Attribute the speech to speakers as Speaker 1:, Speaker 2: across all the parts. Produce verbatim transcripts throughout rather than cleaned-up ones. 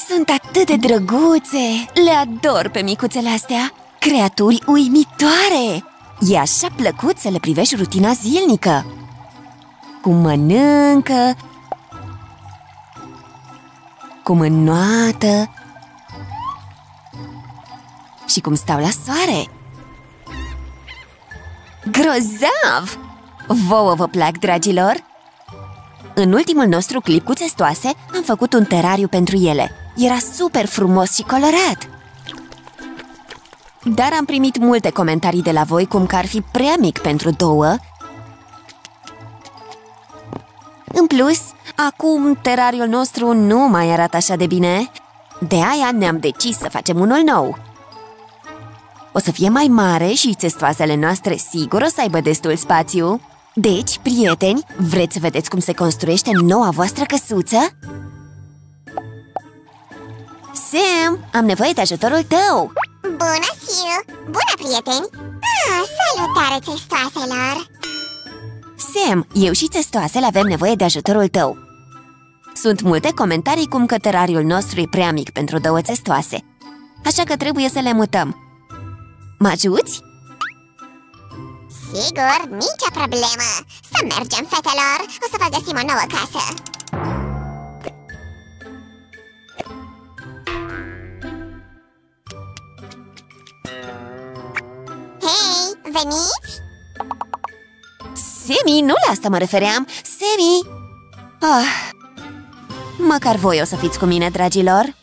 Speaker 1: Sunt atât de drăguțe! Le ador pe micuțele astea! Creaturi uimitoare! E așa plăcut să le privești rutina zilnică. Cum mănâncă, cum înnoată și cum stau la soare. Grozav! Vouă vă plac, dragilor? În ultimul nostru clip cu țestoase am făcut un terariu pentru ele. Era super frumos și colorat. Dar am primit multe comentarii de la voi cum că ar fi prea mic pentru două. În plus, acum terariul nostru nu mai arată așa de bine. De aia ne-am decis să facem unul nou. O să fie mai mare și țestoasele noastre sigur o să aibă destul spațiu. Deci, prieteni, vreți să vedeți cum se construiește noua voastră căsuță? Sam, am nevoie de ajutorul tău!
Speaker 2: Bună, Sue! Bună, prieteni! Ah, salutare, țestoaselor!
Speaker 1: Sam, eu și țestoasele avem nevoie de ajutorul tău. Sunt multe comentarii cum că terariul nostru e prea mic pentru două țestoase, așa că trebuie să le mutăm. Mă ajuți?
Speaker 2: Sigur, nicio problemă! Să mergem, fetelor! O să vă găsim o nouă casă! Hei, veniți?
Speaker 1: Semi, nu la asta mă refeream! Semi! Ah, măcar voi o să fiți cu mine, dragilor!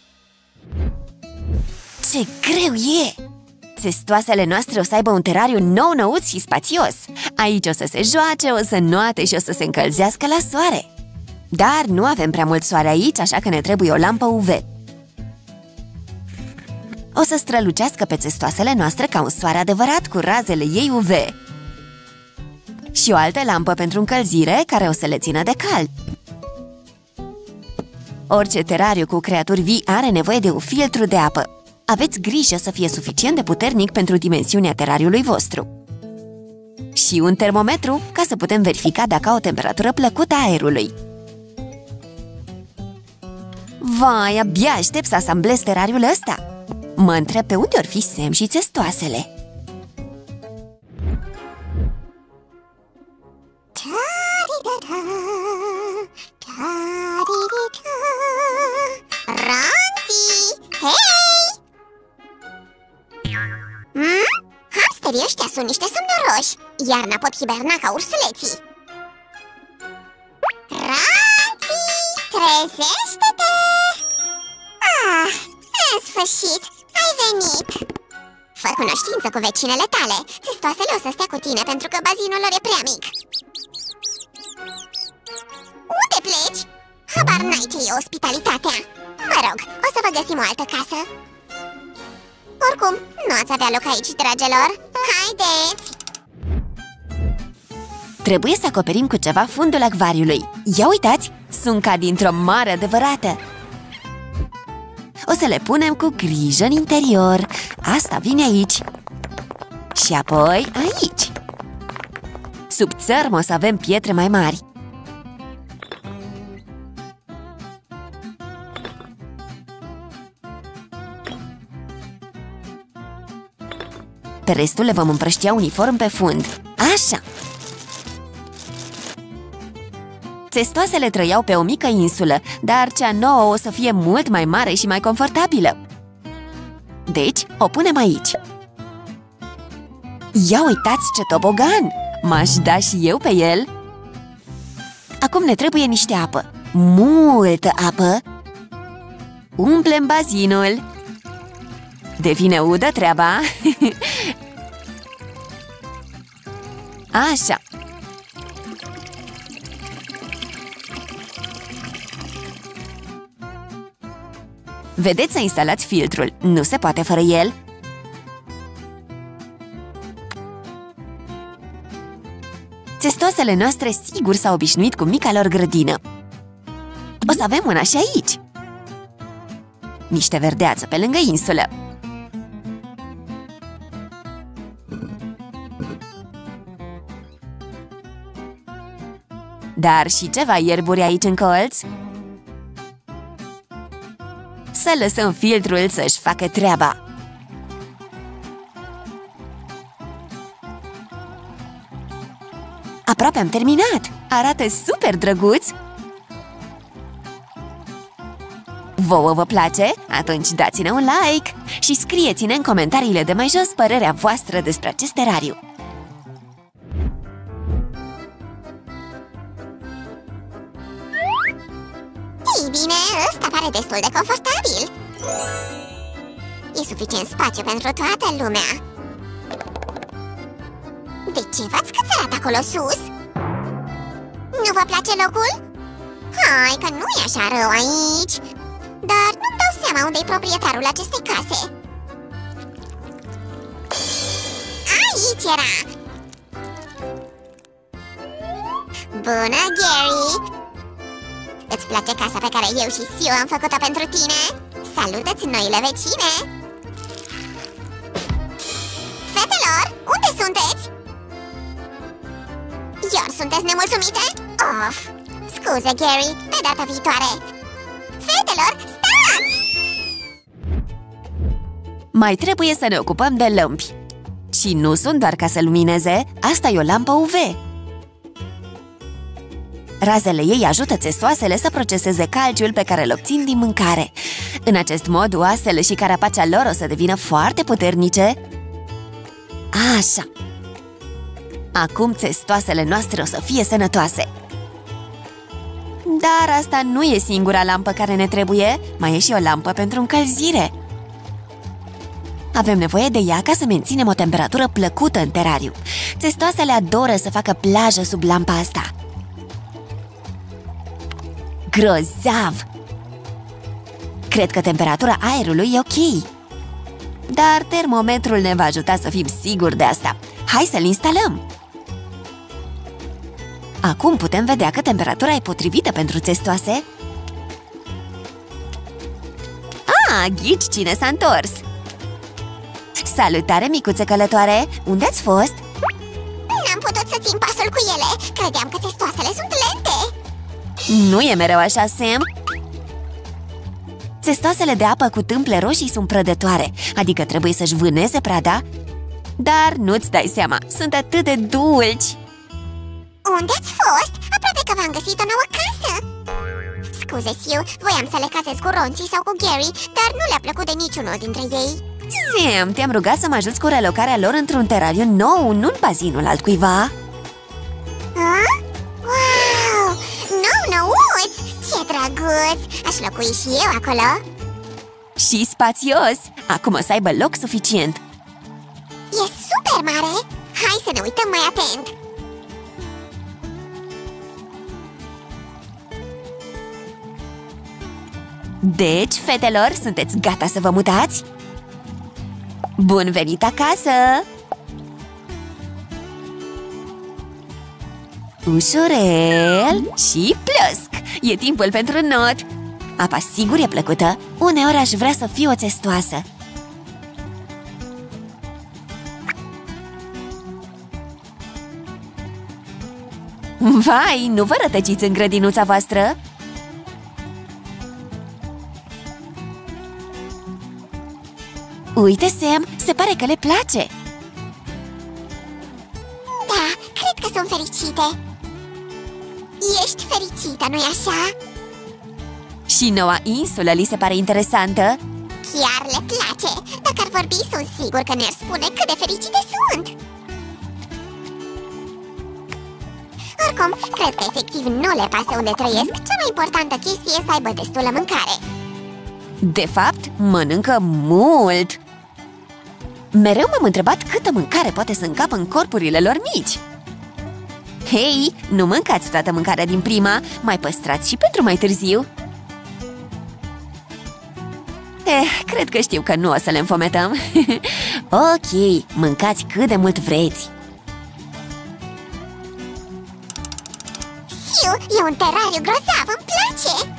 Speaker 1: Ce greu e! Țestoasele noastre o să aibă un terariu nou-nouț și spațios. Aici o să se joace, o să înnoate și o să se încălzească la soare. Dar nu avem prea mult soare aici, așa că ne trebuie o lampă U V. O să strălucească pe țestoasele noastre ca un soare adevărat cu razele ei U V. Și o altă lampă pentru încălzire care o să le țină de cald. Orice terariu cu creaturi vii are nevoie de un filtru de apă. Aveți grijă să fie suficient de puternic pentru dimensiunea terariului vostru. Și un termometru ca să putem verifica dacă au o temperatură plăcută a aerului. Vai, abia aștept să asamblez terariul ăsta! Mă întreb pe unde or fi Sam și țestoasele.
Speaker 2: Hamsterii ăștia sunt niște somnoroși. Iarna pot hiberna ca ursuleții. Ranții, trezește-te! Ah, în sfârșit, ai venit! Fă cunoștință cu vecinele tale. Țestoasele o să stea cu tine pentru că bazinul lor e prea mic. Unde pleci? Habar n-ai ce e ospitalitatea. Mă rog, o să vă găsim o altă casă. Oricum, nu ați avea loc aici, dragilor. Haideți!
Speaker 1: Trebuie să acoperim cu ceva fundul acvariului. Ia uitați, sunt ca dintr-o mare adevărată. O să le punem cu grijă în interior. Asta vine aici. Și apoi aici. Sub țărm o să avem pietre mai mari. Pe restul le vom împrăștia uniform pe fund. Așa! Țestoasele trăiau pe o mică insulă, dar cea nouă o să fie mult mai mare și mai confortabilă. Deci, o punem aici. Ia uitați ce tobogan! M-aș da și eu pe el! Acum ne trebuie niște apă. Multă apă! Umplem bazinul! Devine udă treaba! Așa! Vedeți să instalați filtrul, nu se poate fără el. Țestoasele noastre sigur s-au obișnuit cu mica lor grădină. O să avem una și aici. Niște verdeață pe lângă insulă. Dar și ceva ierburi aici în colț. să lăsăm filtrul să-și facă treaba. Aproape am terminat! Arată super drăguț! Vouă vă place? Atunci dați-ne un like și scrieți-ne în comentariile de mai jos părerea voastră despre acest terariu.
Speaker 2: Ei bine, ăsta pare destul de confortabil. E suficient spațiu pentru toată lumea. De ce v-ați cățărat acolo sus? Nu vă place locul? Hai că nu e așa rău aici. Dar nu-mi dau seama unde-i proprietarul acestei case. Aici era! Bună, Gary! Îți place casa pe care eu și Sue am făcut-o pentru tine? Salută-ți noile vecine! Fetelor, unde sunteți? Iar sunteți nemulțumite? Of! Scuze, Gary, pe data viitoare! Fetelor, stați!
Speaker 1: Mai trebuie să ne ocupăm de lămpi. Și nu sunt doar ca să lumineze, asta e o lampă U V. Razele ei ajută țestoasele să proceseze calciul pe care îl obțin din mâncare. În acest mod, oasele și carapacea lor o să devină foarte puternice. Așa. Acum țestoasele noastre o să fie sănătoase. Dar asta nu e singura lampă care ne trebuie, mai e și o lampă pentru încălzire. Avem nevoie de ea ca să menținem o temperatură plăcută în terariu. Țestoasele adoră să facă plajă sub lampa asta. Grozav! Cred că temperatura aerului e ok. Dar termometrul ne va ajuta să fim siguri de asta. Hai să-l instalăm! Acum putem vedea că temperatura e potrivită pentru țestoase. Ah, ghici cine s-a întors! Salutare, micuțe călătoare! Unde ați fost?
Speaker 2: N-am putut să țin pasul cu ele. Credeam că țestoasele sunt lente.
Speaker 1: Nu e mereu așa, Sam! Țestoasele de apă cu tâmple roșii sunt prădătoare, adică trebuie să-și vâneze prada. Dar nu-ți dai seama, sunt atât de dulci!
Speaker 2: Unde ați fost? Aproape că v-am găsit o nouă casă. Scuze, Sue, voiam să le casez cu Ronții sau cu Gary, dar nu le-a plăcut de niciunul dintre ei.
Speaker 1: Sam, te-am rugat să mă ajuți cu relocarea lor într-un terariu nou, nu în bazinul altcuiva.
Speaker 2: A? Wow! Nou-nouț! Ce drăguț! Aș locui și eu acolo.
Speaker 1: Și spațios! Acum o să aibă loc suficient.
Speaker 2: E super mare! Hai să ne uităm mai atent!
Speaker 1: Deci, fetelor, sunteți gata să vă mutați? Bun venit acasă! Ușurel și plăsc! E timpul pentru not! Apa sigur e plăcută, uneori aș vrea să fiu o țestoasă. Vai, nu vă rătăciți în grădinuța voastră? Uite, Sam, se pare că le place!
Speaker 2: Da, cred că sunt fericite! Ești fericită, nu-i așa?
Speaker 1: Și noua insulă li se pare interesantă?
Speaker 2: Chiar le place! Dacă ar vorbi, sunt sigur că ne-ar spune cât de fericite sunt! Oricum, cred că efectiv nu le pasă unde trăiesc. Cea mai importantă chestie e să aibă destulă mâncare.
Speaker 1: De fapt, mănâncă mult! Mereu m-am întrebat câtă mâncare poate să încapă în corpurile lor mici. Hei, nu mâncați toată mâncarea din prima, mai păstrați și pentru mai târziu. Eh, cred că știu că nu o să le înfometăm. Ok, mâncați cât de mult vreți.
Speaker 2: Sue, e un terariu grozav, îmi place!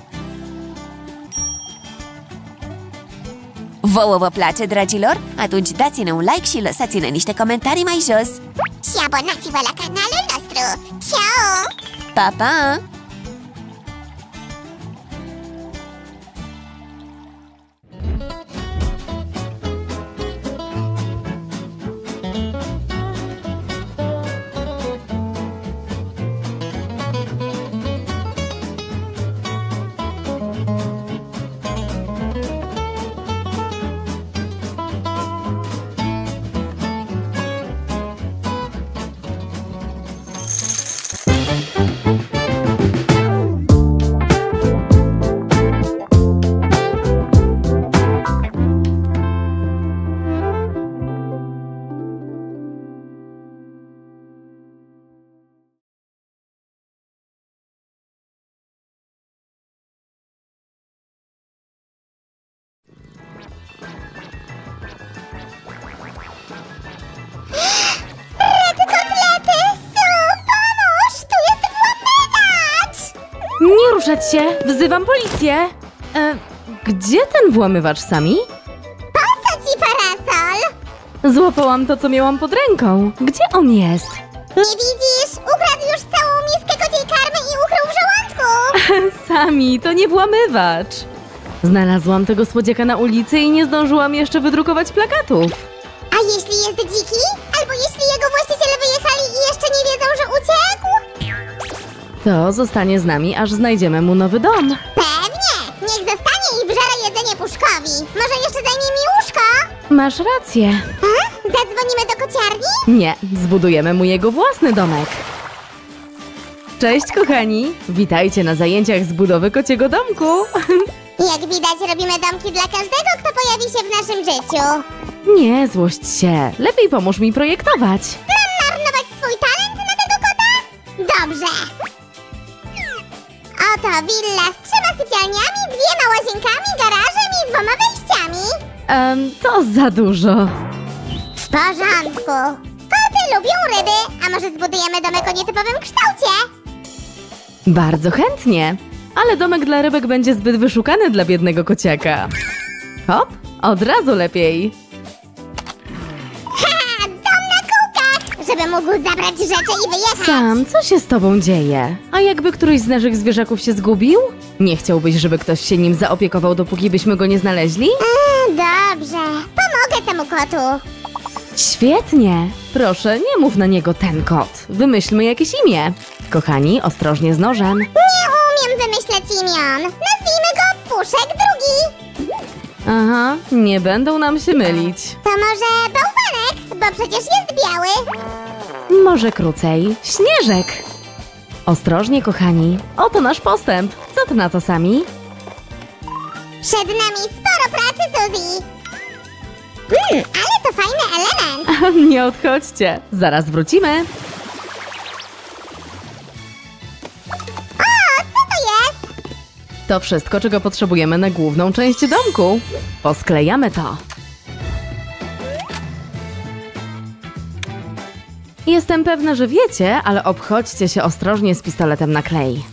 Speaker 1: Vouă vă place, dragilor? Atunci dați-ne un like și lăsați-ne niște comentarii mai jos.
Speaker 2: Și abonați-vă la canalul nostru! Ciao!
Speaker 1: Pa, pa!
Speaker 3: ruszać się! Wzywam policję! E, gdzie ten włamywacz, Sami?
Speaker 2: Po co ci parasol?
Speaker 3: Złapałam to, co miałam pod ręką. Gdzie on jest?
Speaker 2: Nie widzisz? Ukradł już całą miskę kociej karmy i ukrył w żołądku!
Speaker 3: Sami, to nie włamywacz. Znalazłam tego słodziaka na ulicy i nie zdążyłam jeszcze wydrukować plakatów.
Speaker 2: A jeśli jest dziki? Albo jeśli jego właściciele wyjechali i jeszcze nie wiedzą, że uciekł?
Speaker 3: To zostanie z nami, aż znajdziemy mu nowy dom.
Speaker 2: Pewnie! Niech zostanie i wżera jedzenie puszkowi. Może jeszcze zajmie mi łóżko?
Speaker 3: Masz rację.
Speaker 2: A? Zadzwonimy do kociarni?
Speaker 3: Nie, zbudujemy mu jego własny domek. Cześć, kochani! Witajcie na zajęciach z budowy kociego domku.
Speaker 2: Jak widać, robimy domki dla każdego, kto pojawi się w naszym życiu.
Speaker 3: Nie złość się. Lepiej pomóż mi projektować.
Speaker 2: Mam marnować swój talent na tego kota? Dobrze. Oto willa z trzema sypialniami, dwiema łazienkami, garażem i dwoma wejściami.
Speaker 3: Em, to za dużo.
Speaker 2: W porządku. Koty lubią ryby, a może zbudujemy domek o nietypowym kształcie?
Speaker 3: Bardzo chętnie. Ale domek dla rybek będzie zbyt wyszukany dla biednego kociaka. Hop, od razu lepiej.
Speaker 2: Ha! Dom na kółkach! Żeby mógł zabrać rzeczy i wyjechać.
Speaker 3: Sam, co się z tobą dzieje? A jakby któryś z naszych zwierzaków się zgubił? Nie chciałbyś, żeby ktoś się nim zaopiekował, dopóki byśmy go nie znaleźli?
Speaker 2: Mm, dobrze. Pomogę temu kotu.
Speaker 3: Świetnie! Proszę, nie mów na niego ten kot. Wymyślmy jakieś imię. Kochani, ostrożnie z nożem.
Speaker 2: Nie umiem wymyśleć imion. Nazwijmy go Puszek drugi.
Speaker 3: Aha, nie będą nam się mylić.
Speaker 2: To może bałwanek, bo przecież jest biały.
Speaker 3: Może krócej, Śnieżek. Ostrożnie, kochani. Oto nasz postęp. Co ty na to, Sami?
Speaker 2: Przed nami sporo pracy, Suzy. Mm, ale to fajny element.
Speaker 3: Nie odchodźcie. Zaraz wrócimy.
Speaker 2: O, co to jest?
Speaker 3: To wszystko, czego potrzebujemy na główną część domku. Posklejamy to. Jestem pewna, że wiecie, ale obchodźcie się ostrożnie z pistoletem na klej.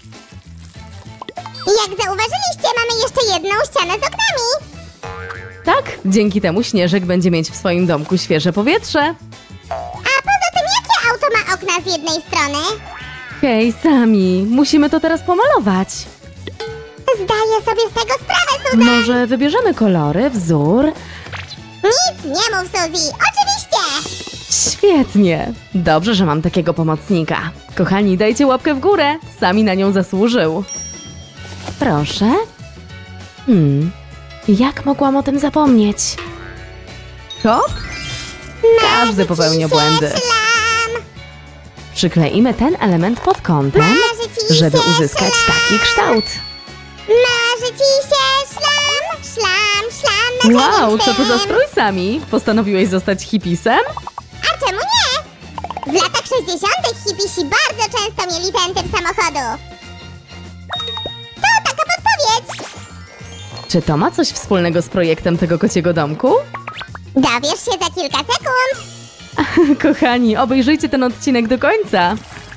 Speaker 2: Jak zauważyliście, mamy jeszcze jedną ścianę z oknami.
Speaker 3: Tak, dzięki temu Śnieżek będzie mieć w swoim domku świeże powietrze.
Speaker 2: A poza tym, jakie auto ma okna z jednej strony?
Speaker 3: Hej, Sami, musimy to teraz pomalować.
Speaker 2: Zdaję sobie z tego sprawę, Suzy.
Speaker 3: Może wybierzemy kolory, wzór?
Speaker 2: Nic nie mów, Suzy. Oczywiście.
Speaker 3: Świetnie! Dobrze, że mam takiego pomocnika. Kochani, dajcie łapkę w górę. Sami na nią zasłużył. Proszę. Hmm. Jak mogłam o tym zapomnieć? Hop! Każdy popełnia błędy.
Speaker 2: Szlam.
Speaker 3: Przykleimy ten element pod kątem,
Speaker 2: Marzy ci
Speaker 3: żeby
Speaker 2: się
Speaker 3: uzyskać
Speaker 2: szlam.
Speaker 3: taki kształt.
Speaker 2: Marzy ci się szlam, szlam, szlam na
Speaker 3: Wow,
Speaker 2: koniec
Speaker 3: co to za
Speaker 2: tym.
Speaker 3: strój, Sami? Postanowiłeś zostać hipisem?
Speaker 2: A czemu nie? W latach sześćdziesiątych hipisi bardzo często mieli ten typ samochodu. To taka podpowiedź.
Speaker 3: Czy to ma coś wspólnego z projektem tego kociego domku?
Speaker 2: Dowiesz się za kilka sekund.
Speaker 3: Kochani, obejrzyjcie ten odcinek do końca.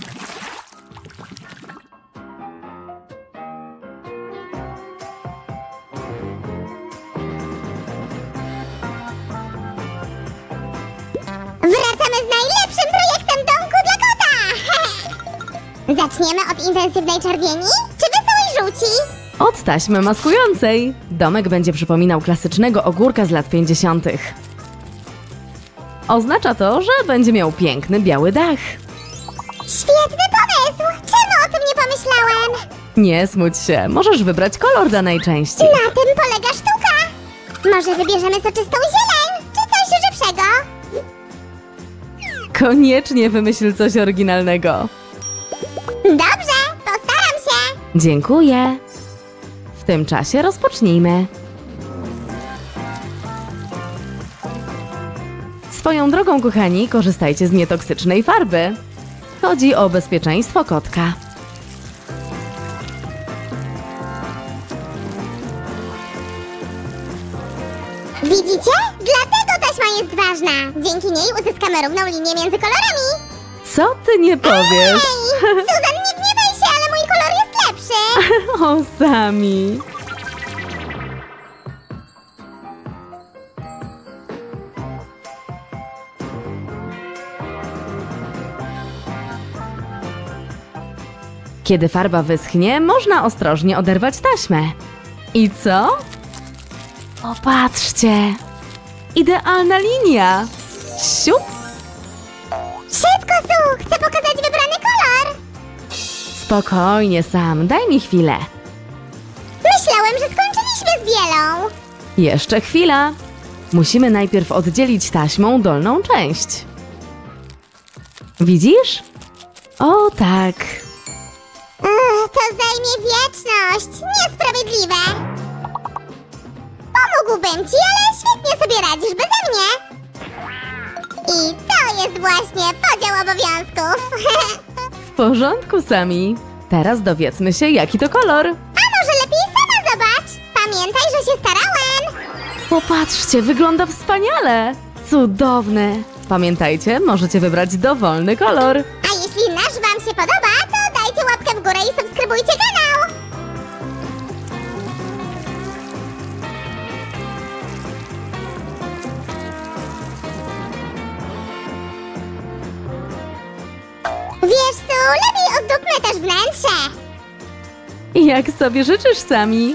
Speaker 2: Wracamy z najlepszym projektem domku dla kota. Zaczniemy od intensywnej czerwieni czy wesołej żółci?
Speaker 3: Od taśmy maskującej. Domek będzie przypominał klasycznego ogórka z lat pięćdziesiątych. Oznacza to, że będzie miał piękny biały dach.
Speaker 2: Świetny pomysł! Czemu o tym nie pomyślałem?
Speaker 3: Nie smuć się, możesz wybrać kolor danej części.
Speaker 2: Na tym polega sztuka. Może wybierzemy soczystą zieleń, czy coś żywszego?
Speaker 3: Koniecznie wymyśl coś oryginalnego.
Speaker 2: Dobrze, postaram się.
Speaker 3: Dziękuję. W tym czasie rozpocznijmy. Swoją drogą, kochani, korzystajcie z nietoksycznej farby. Chodzi o bezpieczeństwo kotka.
Speaker 2: Widzicie? Dlatego taśma jest ważna. Dzięki niej uzyskamy równą linię między kolorami.
Speaker 3: Co ty nie powiesz?
Speaker 2: Ej, Susan, nie gniewaj się, ale mój kolor jest lepszy.
Speaker 3: O, Sami. Kiedy farba wyschnie, można ostrożnie oderwać taśmę. I co? Popatrzcie! Idealna linia! Siup!
Speaker 2: Szybko, Su! Chcę pokazać wybrany kolor!
Speaker 3: Spokojnie, Sam, daj mi chwilę.
Speaker 2: Myślałem, że skończyliśmy z bielą.
Speaker 3: Jeszcze chwila. Musimy najpierw oddzielić taśmą dolną część. Widzisz? O, tak.
Speaker 2: Ugh, to zajmie wieczność. Niesprawiedliwe. Pomógłbym ci, ale świetnie sobie radzisz beze mnie. I to jest właśnie podział obowiązków.
Speaker 3: W porządku, Sami. Teraz dowiedzmy się, jaki to kolor.
Speaker 2: A może lepiej sama zobacz? Pamiętaj, że się starałem.
Speaker 3: Popatrzcie, wygląda wspaniale. Cudowny. Pamiętajcie, możecie wybrać dowolny kolor.
Speaker 2: A jeśli nasz wam się podoba, to dajcie łapkę w górę i subskrybujcie kanał. Wiesz co, lepiej ozdóbmy też wnętrze.
Speaker 3: Jak sobie życzysz, Sami?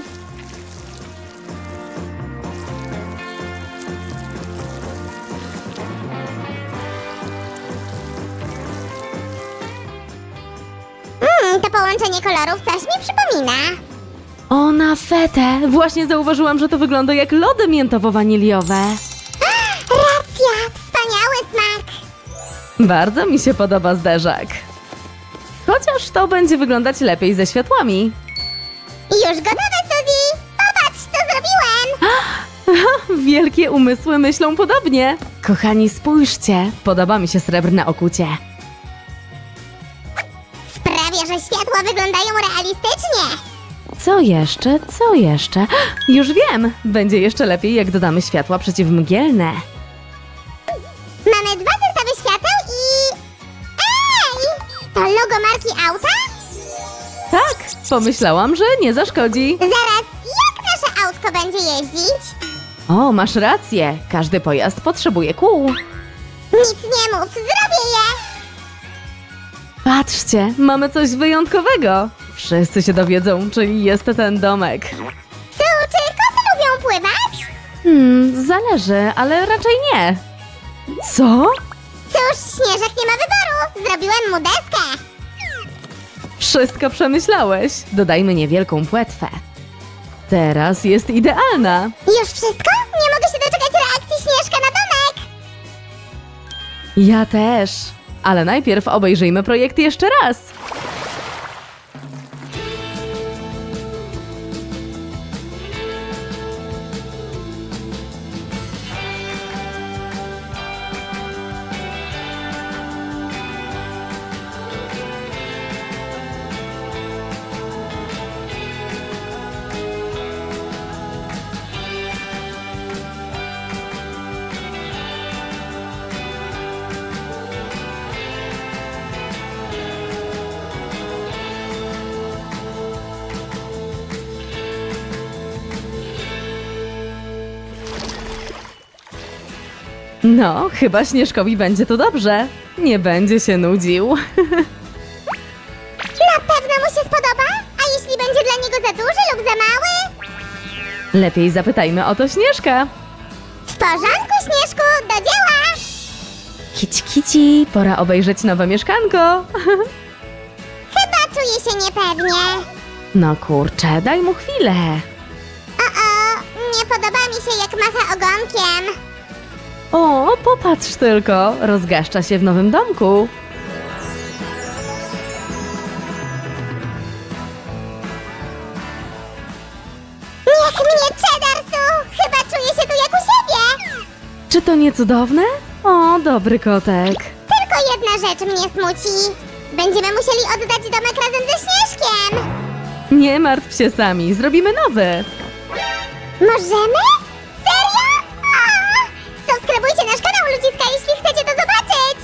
Speaker 2: Mmm, to połączenie kolorów coś mi przypomina.
Speaker 3: O, na fetę! Właśnie zauważyłam, że to wygląda jak lody miętowo-waniliowe.
Speaker 2: Racja, wspaniały smak.
Speaker 3: Bardzo mi się podoba zderzak. Chociaż to będzie wyglądać lepiej ze światłami.
Speaker 2: Już gotowe, Suzy. Popatrz, co zrobiłem.
Speaker 3: Wielkie umysły myślą podobnie. Kochani, spójrzcie. Podoba mi się srebrne okucie.
Speaker 2: Sprawia, że światła wyglądają realistycznie.
Speaker 3: Co jeszcze? Co jeszcze? Już wiem! Będzie jeszcze lepiej, jak dodamy światła przeciwmgielne.
Speaker 2: Mamy dwa zestawy świateł i... Ej! To logo marki auta?
Speaker 3: Tak, pomyślałam, że nie zaszkodzi.
Speaker 2: Zaraz, jak nasze autko będzie jeździć?
Speaker 3: O, masz rację. Każdy pojazd potrzebuje kół.
Speaker 2: Nic nie mów, zrobię je!
Speaker 3: Patrzcie, mamy coś wyjątkowego. Wszyscy się dowiedzą, czyj jest ten domek.
Speaker 2: Su, czy koty lubią pływać?
Speaker 3: Hmm, zależy, ale raczej nie. Co?
Speaker 2: Cóż, Śnieżek nie ma wyboru. Zrobiłem mu deskę.
Speaker 3: Wszystko przemyślałeś. Dodajmy niewielką płetwę. Teraz jest idealna.
Speaker 2: Już wszystko? Nie mogę się doczekać reakcji Śnieżka na domek.
Speaker 3: Ja też. Ale najpierw obejrzyjmy projekt jeszcze raz. No, chyba Śnieżkowi będzie to dobrze. Nie będzie się nudził.
Speaker 2: Na pewno mu się spodoba? A jeśli będzie dla niego za duży lub za mały?
Speaker 3: Lepiej zapytajmy o to Śnieżka.
Speaker 2: W porządku, Śnieżku, do dzieła!
Speaker 3: Kici, kici, pora obejrzeć nowe mieszkanko.
Speaker 2: Chyba czuję się niepewnie.
Speaker 3: No kurczę, daj mu chwilę.
Speaker 2: O-o, nie podoba mi się, jak macha ogonkiem.
Speaker 3: O, popatrz tylko, rozgaszcza się w nowym domku.
Speaker 2: Niech mnie cheddar, Su! Chyba czuję się tu jak u siebie!
Speaker 3: Czy to nie cudowne? O, dobry kotek.
Speaker 2: Tylko jedna rzecz mnie smuci. Będziemy musieli oddać domek razem ze Śnieżkiem.
Speaker 3: Nie martw się Sami, zrobimy nowy.
Speaker 2: Możemy? Serio? O! Subskrybujcie nasz kanał, ludziska, jeśli chcecie to zobaczyć.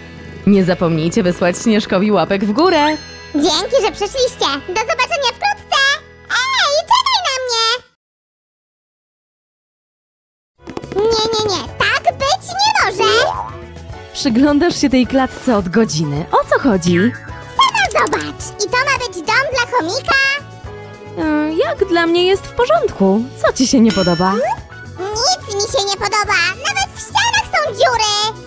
Speaker 3: Nie zapomnijcie wysłać Śnieżkowi łapek w górę.
Speaker 2: Dzięki, że przyszliście. Do zobaczenia wkrótce.
Speaker 3: Przyglądasz się tej klatce od godziny. O co chodzi?
Speaker 2: Sama zobacz! I to ma być dom dla chomika?
Speaker 3: E, Jak dla mnie jest w porządku. Co ci się nie podoba?
Speaker 2: Nic mi się nie podoba! Nawet w ścianach są dziury!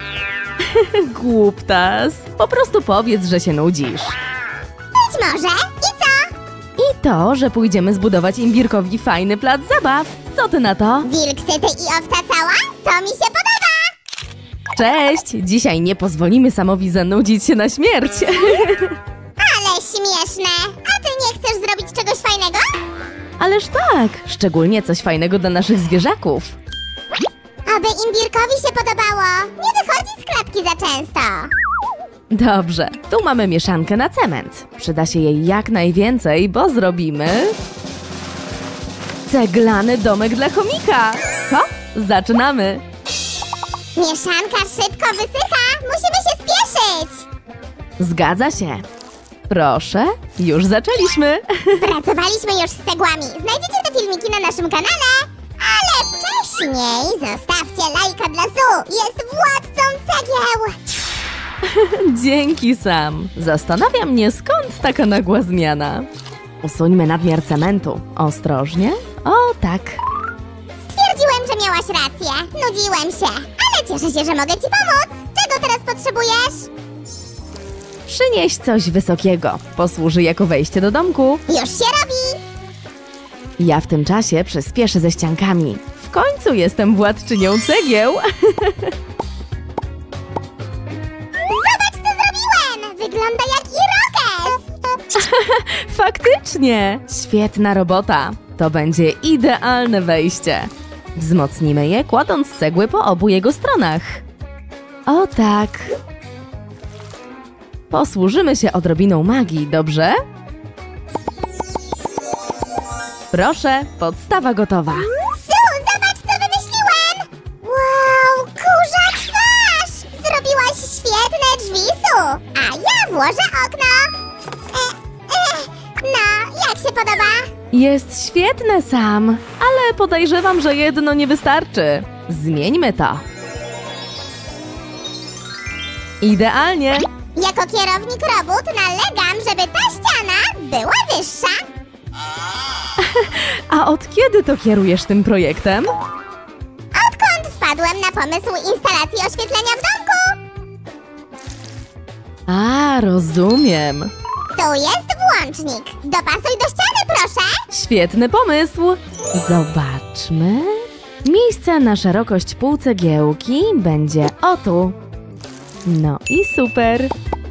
Speaker 3: Głuptas. Po prostu powiedz, że się nudzisz.
Speaker 2: Być może. I co?
Speaker 3: I to, że pójdziemy zbudować imbirkowi fajny plac zabaw. Co ty na to?
Speaker 2: Wilk syty i owca cała? To mi się podoba!
Speaker 3: Cześć! Dzisiaj nie pozwolimy Samowi zanudzić się na śmierć.
Speaker 2: Ale śmieszne! A ty nie chcesz zrobić czegoś fajnego?
Speaker 3: Ależ tak, szczególnie coś fajnego dla naszych zwierzaków.
Speaker 2: Aby imbirkowi się podobało! Nie wychodzi z klatki za często!
Speaker 3: Dobrze, tu mamy mieszankę na cement. Przyda się jej jak najwięcej, bo zrobimy... ceglany domek dla chomika. Hop, zaczynamy.
Speaker 2: Mieszanka szybko wysycha! Musimy się spieszyć!
Speaker 3: Zgadza się. Proszę, już zaczęliśmy.
Speaker 2: Pracowaliśmy już z cegłami. Znajdziecie te filmiki na naszym kanale. Ale wcześniej zostawcie lajka dla Zu. Jest władcą cegieł.
Speaker 3: Dzięki, Sam. Zastanawia mnie, skąd taka nagła zmiana. Usuńmy nadmiar cementu. Ostrożnie. O, tak.
Speaker 2: Stwierdziłem, że miałaś rację. Nudziłem się. Ale cieszę się, że mogę ci pomóc. Czego teraz potrzebujesz?
Speaker 3: Przynieś coś wysokiego. Posłuży jako wejście do domku.
Speaker 2: Już się robi.
Speaker 3: Ja w tym czasie przyspieszę ze ściankami. W końcu jestem władczynią cegieł.
Speaker 2: Zobacz, co zrobiłem! Wygląda jak irokes!
Speaker 3: Faktycznie! Świetna robota. To będzie idealne wejście. Wzmocnimy je, kładąc cegły po obu jego stronach. O tak. Posłużymy się odrobiną magii, dobrze? Proszę, podstawa gotowa.
Speaker 2: Su, zobacz, co wymyśliłem! Wow, kurza twarz! Zrobiłaś świetne drzwi, Su! A ja włożę okno! E, e, no, jak się podoba?
Speaker 3: Jest świetne, Sam, ale podejrzewam, że jedno nie wystarczy. Zmieńmy to. Idealnie.
Speaker 2: Jako kierownik robót nalegam, żeby ta ściana była wyższa.
Speaker 3: A od kiedy to kierujesz tym projektem?
Speaker 2: Odkąd wpadłem na pomysł instalacji oświetlenia w domku?
Speaker 3: A, rozumiem.
Speaker 2: Tu jest włącznik. Dopasuj do ściany, proszę.
Speaker 3: Świetny pomysł. Zobaczmy. Miejsce na szerokość pół cegiełki będzie o tu. No i super.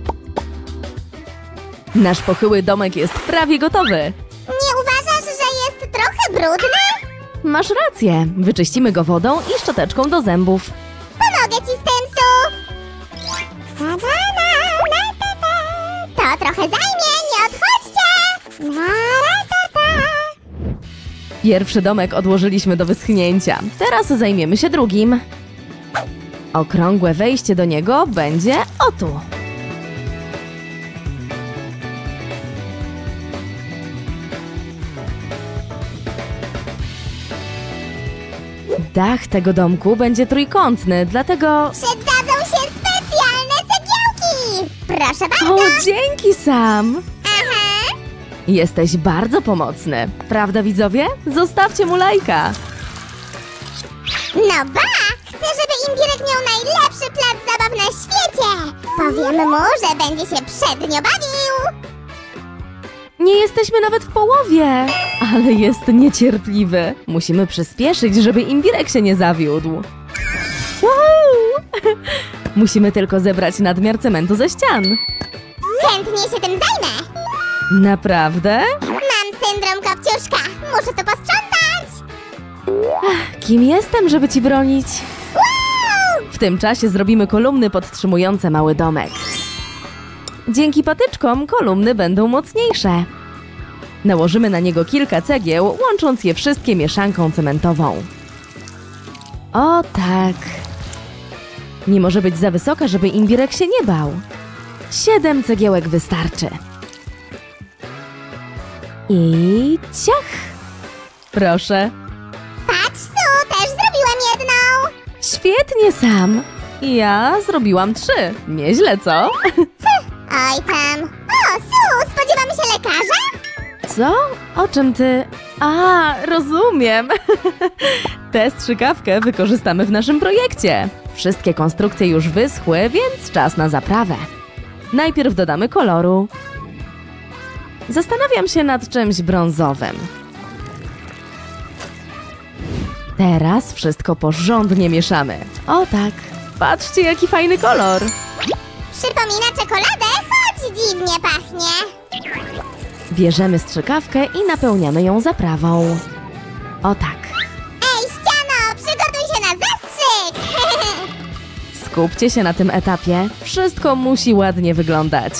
Speaker 3: Nasz pochyły domek jest prawie gotowy.
Speaker 2: Nie uważasz, że jest trochę brudny?
Speaker 3: Masz rację. Wyczyścimy go wodą i szczoteczką do zębów.
Speaker 2: Pomogę ci z tym, Su. To trochę zajmie, nie odchodźcie.
Speaker 3: Pierwszy domek odłożyliśmy do wyschnięcia. Teraz zajmiemy się drugim. Okrągłe wejście do niego będzie o tu. Dach tego domku będzie trójkątny, dlatego...
Speaker 2: Przydadzą się specjalne cegiełki. Proszę bardzo.
Speaker 3: O, dzięki, Sam!
Speaker 2: Aha.
Speaker 3: Jesteś bardzo pomocny. Prawda, widzowie? Zostawcie mu lajka.
Speaker 2: No ba! Chcę, żeby Imbirek miał najlepszy plac zabaw na świecie! Powiem mu, że będzie się przednio bawił!
Speaker 3: Nie jesteśmy nawet w połowie, ale jest niecierpliwy. Musimy przyspieszyć, żeby Imbirek się nie zawiódł. Wow! Musimy tylko zebrać nadmiar cementu ze ścian.
Speaker 2: Chętnie się tym zajmę!
Speaker 3: Naprawdę?
Speaker 2: Mam syndrom Kopciuszka! Muszę to posprzątać!
Speaker 3: Kim jestem, żeby ci bronić?
Speaker 2: Wow!
Speaker 3: W tym czasie zrobimy kolumny podtrzymujące mały domek. Dzięki patyczkom kolumny będą mocniejsze. Nałożymy na niego kilka cegieł, łącząc je wszystkie mieszanką cementową. O tak. Nie może być za wysoka, żeby Imbirek się nie bał. Siedem cegiełek wystarczy. I ciach! Proszę.
Speaker 2: Patrz, Su, też zrobiłem jedną!
Speaker 3: Świetnie, Sam. Ja zrobiłam trzy. Nieźle, co?
Speaker 2: Oj tam. O, Su, spodziewamy się lekarza?
Speaker 3: Co? O czym ty? A, rozumiem. Tę strzykawkę wykorzystamy w naszym projekcie. Wszystkie konstrukcje już wyschły, więc czas na zaprawę. Najpierw dodamy koloru. Zastanawiam się nad czymś brązowym. Teraz wszystko porządnie mieszamy. O tak, patrzcie jaki fajny kolor.
Speaker 2: Przypomina czekoladę, choć dziwnie pachnie.
Speaker 3: Bierzemy strzykawkę i napełniamy ją zaprawą. O tak.
Speaker 2: Ej, ściano, przygotuj się na zastrzyk!
Speaker 3: Skupcie się na tym etapie. Wszystko musi ładnie wyglądać.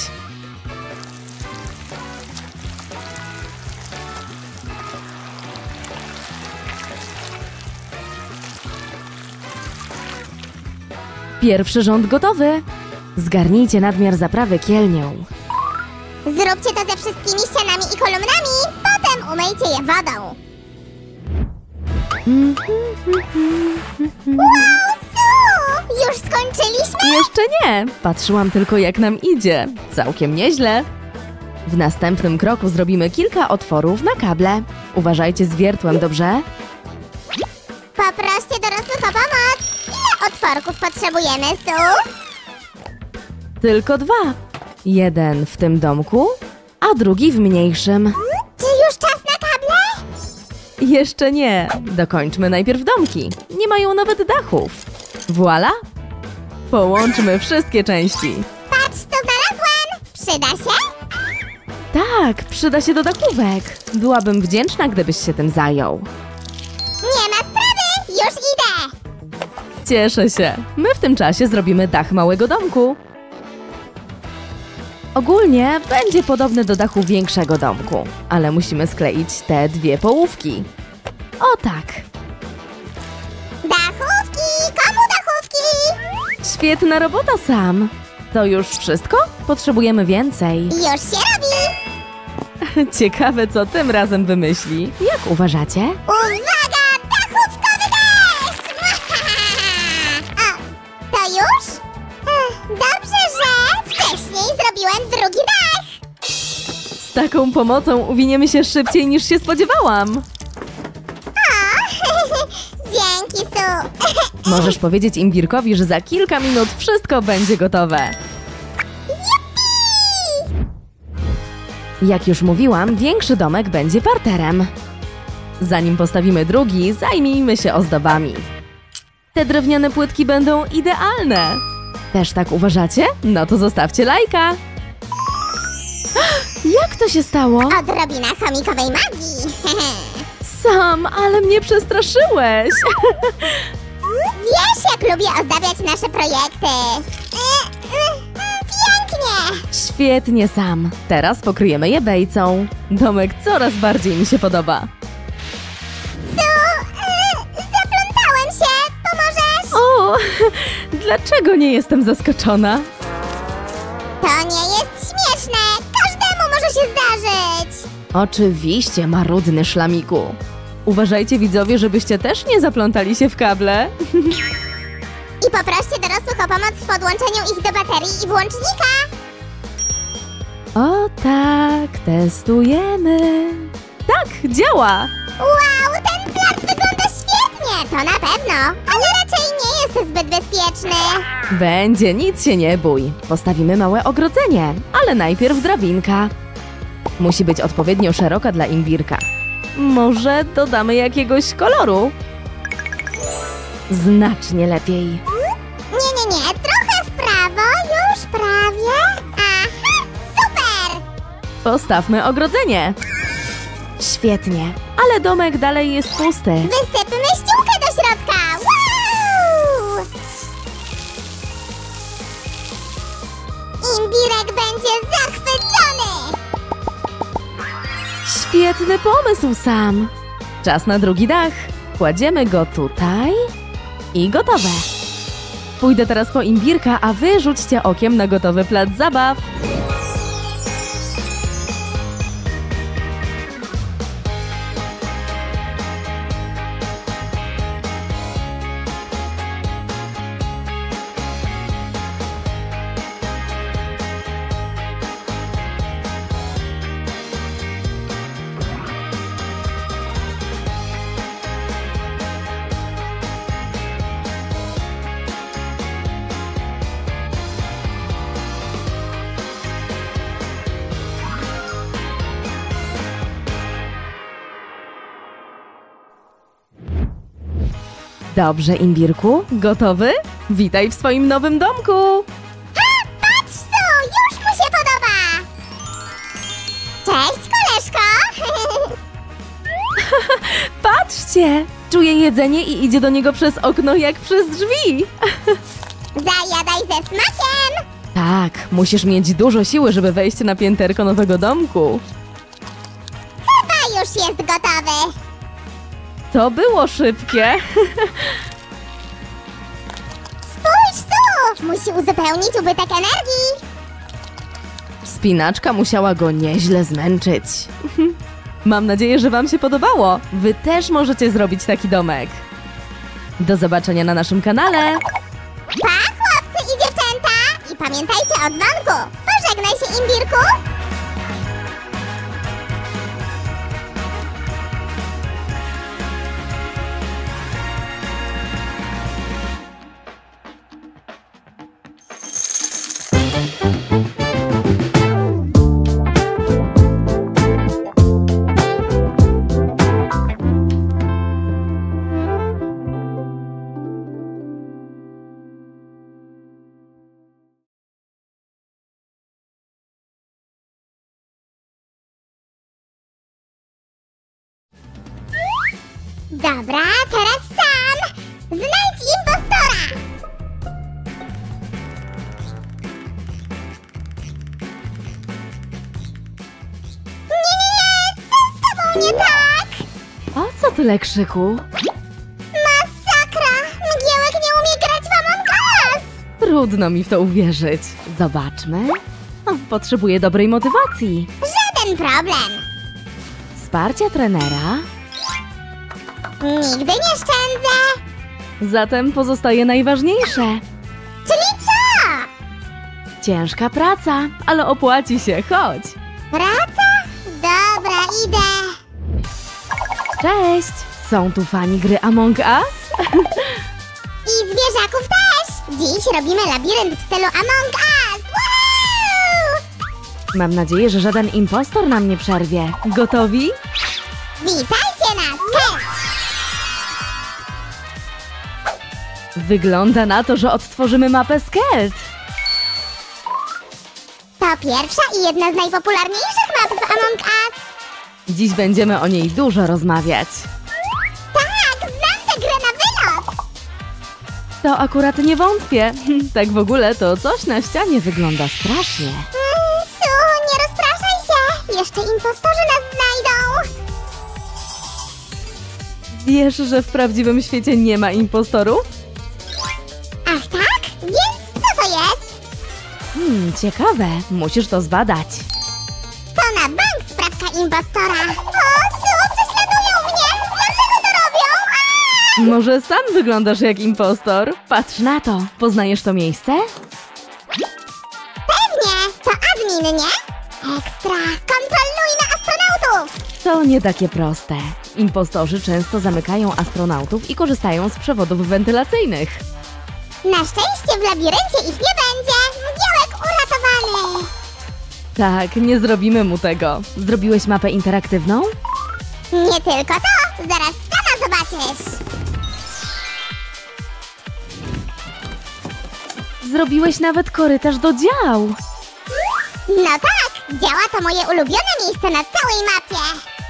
Speaker 3: Pierwszy rząd gotowy. Zgarnijcie nadmiar zaprawy kielnią.
Speaker 2: Zróbcie to ze wszystkimi ścianami i kolumnami, potem umyjcie je wodą. Wow, Su! Już skończyliśmy?
Speaker 3: Jeszcze nie. Patrzyłam tylko jak nam idzie. Całkiem nieźle. W następnym kroku zrobimy kilka otworów na kable. Uważajcie z wiertłem, dobrze?
Speaker 2: Poproście dorosłych o pomoc. Ile otworków potrzebujemy, Su?
Speaker 3: Tylko dwa. Jeden w tym domku, a drugi w mniejszym.
Speaker 2: Czy już czas na kable?
Speaker 3: Jeszcze nie. Dokończmy najpierw domki. Nie mają nawet dachów. Voila! Połączmy wszystkie części.
Speaker 2: Patrz, co znalazłem! Przyda się?
Speaker 3: Tak, przyda się do dachówek. Byłabym wdzięczna, gdybyś się tym zajął.
Speaker 2: Nie ma sprawy! Już idę!
Speaker 3: Cieszę się. My w tym czasie zrobimy dach małego domku. Ogólnie będzie podobny do dachu większego domku, ale musimy skleić te dwie połówki. O tak.
Speaker 2: Dachówki! Komu dachówki?
Speaker 3: Świetna robota, Sam. To już wszystko? Potrzebujemy więcej.
Speaker 2: Już się robi!
Speaker 3: Ciekawe, co tym razem wymyśli. Jak uważacie?
Speaker 2: Uwaga! Dachówkowy deszcz! O, to już? Ech, dobrze, że wcześniej zrobiłem drugi dach!
Speaker 3: Z taką pomocą uwiniemy się szybciej niż się spodziewałam.
Speaker 2: O, dzięki, Su!
Speaker 3: Możesz powiedzieć Imbirkowi, że za kilka minut wszystko będzie gotowe. Jak już mówiłam, większy domek będzie parterem. Zanim postawimy drugi, zajmijmy się ozdobami. Te drewniane płytki będą idealne. Też tak uważacie? No to zostawcie lajka. Jak to się stało?
Speaker 2: Odrobina chomikowej magii!
Speaker 3: Sam, ale mnie przestraszyłeś.
Speaker 2: Wiesz, jak lubię ozdabiać nasze projekty! E, e, Pięknie!
Speaker 3: Świetnie, Sam. Teraz pokryjemy je bejcą. Domek coraz bardziej mi się podoba.
Speaker 2: Su, e, zaplątałem się! Pomożesz?
Speaker 3: O, dlaczego nie jestem zaskoczona?
Speaker 2: To nie jest śmieszne! Każdemu może się zdarzyć!
Speaker 3: Oczywiście, marudny szlamiku. Uważajcie, widzowie, żebyście też nie zaplątali się w kable.
Speaker 2: I poproście dorosłych o pomoc w podłączeniu ich do baterii i włącznika!
Speaker 3: O tak, testujemy. Tak, działa.
Speaker 2: Wow, ten plac wygląda świetnie! To na pewno! Ale raczej nie jest zbyt bezpieczny!
Speaker 3: Będzie, nic się nie bój. Postawimy małe ogrodzenie, ale najpierw drabinka. Musi być odpowiednio szeroka dla Imbirka. Może dodamy jakiegoś koloru? Znacznie lepiej.
Speaker 2: Nie, nie, nie, trochę w prawo, już prawie. Aha, super!
Speaker 3: Postawmy ogrodzenie. Świetnie, ale domek dalej jest pusty.
Speaker 2: Wysypmy ściółkę do środka! Wow! Imbirek będzie zachwycony!
Speaker 3: Świetny pomysł, Sam. Czas na drugi dach. Kładziemy go tutaj i gotowe. Pójdę teraz po Imbirka, a wy rzućcie okiem na gotowy plac zabaw. Dobrze, Imbirku, gotowy? Witaj w swoim nowym domku!
Speaker 2: Ha! Patrz tu! Już mu się podoba! Cześć, koleżko!
Speaker 3: Patrzcie! Czuje jedzenie i idzie do niego przez okno jak przez drzwi!
Speaker 2: Zajadaj ze smakiem!
Speaker 3: Tak, musisz mieć dużo siły, żeby wejść na pięterko nowego domku.
Speaker 2: Chyba już jest gotowy!
Speaker 3: To było szybkie!
Speaker 2: Spójrz tu! Musi uzupełnić ubytek energii!
Speaker 3: Wspinaczka musiała go nieźle zmęczyć. Mam nadzieję, że wam się podobało. Wy też możecie zrobić taki domek. Do zobaczenia na naszym kanale.
Speaker 2: Pa, chłopcy i dziewczęta! I pamiętajcie o dzwonku! Pożegnaj się, Imbirku! Dobra, teraz sam! Znajdź impostora! Nie, nie, nie! Co z tobą nie tak?
Speaker 3: O co tyle krzyku?
Speaker 2: Masakra! Mgiełek nie umie grać w Among Us!
Speaker 3: Trudno mi w to uwierzyć. Zobaczmy. O, potrzebuję dobrej motywacji.
Speaker 2: Żaden problem!
Speaker 3: Wsparcia trenera.
Speaker 2: Nigdy nie szczędzę!
Speaker 3: Zatem pozostaje najważniejsze.
Speaker 2: Czyli co?
Speaker 3: Ciężka praca, ale opłaci się. Chodź.
Speaker 2: Praca? Dobra, idę!
Speaker 3: Cześć! Są tu fani gry Among Us?
Speaker 2: I zwierzaków też! Dziś robimy labirynt w stylu Among Us! Woohoo!
Speaker 3: Mam nadzieję, że żaden impostor nam nie przerwie. Gotowi?
Speaker 2: Witajcie na sketch!
Speaker 3: Wygląda na to, że odtworzymy mapę Skelt.
Speaker 2: To pierwsza i jedna z najpopularniejszych map w Among Us!
Speaker 3: Dziś będziemy o niej dużo rozmawiać.
Speaker 2: Tak, znam tę grę na wylot!
Speaker 3: To akurat nie wątpię. Tak w ogóle to coś na ścianie wygląda strasznie.
Speaker 2: Mm, Su, nie rozpraszaj się! Jeszcze impostorzy nas znajdą!
Speaker 3: Wiesz, że w prawdziwym świecie nie ma impostorów?
Speaker 2: Ach tak? Więc co to jest?
Speaker 3: Hmm, ciekawe. Musisz to zbadać.
Speaker 2: To na bank sprawka impostora! O, Su, prześladują mnie! Dlaczego to robią? Aaa!
Speaker 3: Może sam wyglądasz jak impostor? Patrz na to. Poznajesz to miejsce?
Speaker 2: Pewnie! To admin, nie? Ekstra! Kontrolujmy astronautów!
Speaker 3: To nie takie proste. Impostorzy często zamykają astronautów i korzystają z przewodów wentylacyjnych.
Speaker 2: Na szczęście w labiryncie ich nie będzie! Mgiełek uratowany!
Speaker 3: Tak, nie zrobimy mu tego. Zrobiłeś mapę interaktywną?
Speaker 2: Nie tylko to! Zaraz sama zobaczysz!
Speaker 3: Zrobiłeś nawet korytarz do dział.
Speaker 2: No tak! Działa to moje ulubione miejsce na całej mapie!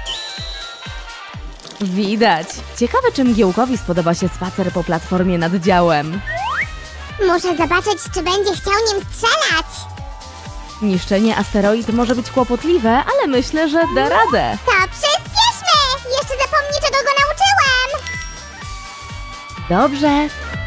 Speaker 3: Widać. Ciekawe, czy Mgiełkowi spodoba się spacer po platformie nad działem.
Speaker 2: Muszę zobaczyć, czy będzie chciał nim strzelać!
Speaker 3: Niszczenie asteroid może być kłopotliwe, ale myślę, że da radę.
Speaker 2: To przyspieszmy! Jeszcze zapomnij, czego go nauczyłem!
Speaker 3: Dobrze.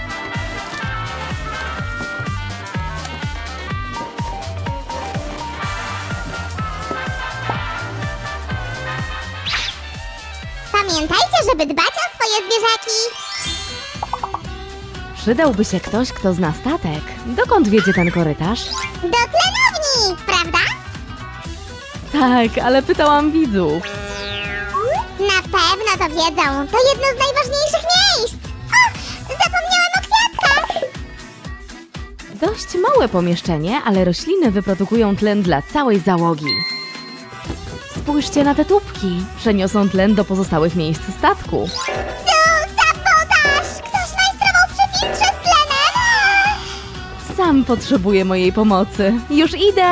Speaker 2: Pamiętajcie, żeby dbać o swoje zwierzaki!
Speaker 3: Przydałby się ktoś, kto zna statek. Dokąd wiedzie ten korytarz?
Speaker 2: Do tlenowni, prawda?
Speaker 3: Tak, ale pytałam widzów.
Speaker 2: Na pewno to wiedzą. To jedno z najważniejszych miejsc. O, zapomniałam o kwiatkach.
Speaker 3: Dość małe pomieszczenie, ale rośliny wyprodukują tlen dla całej załogi. Spójrzcie na te tubki. Przeniosą tlen do pozostałych miejsc statku.
Speaker 2: Su, sabotaż! Ktoś
Speaker 3: Sam potrzebuje mojej pomocy. Już idę!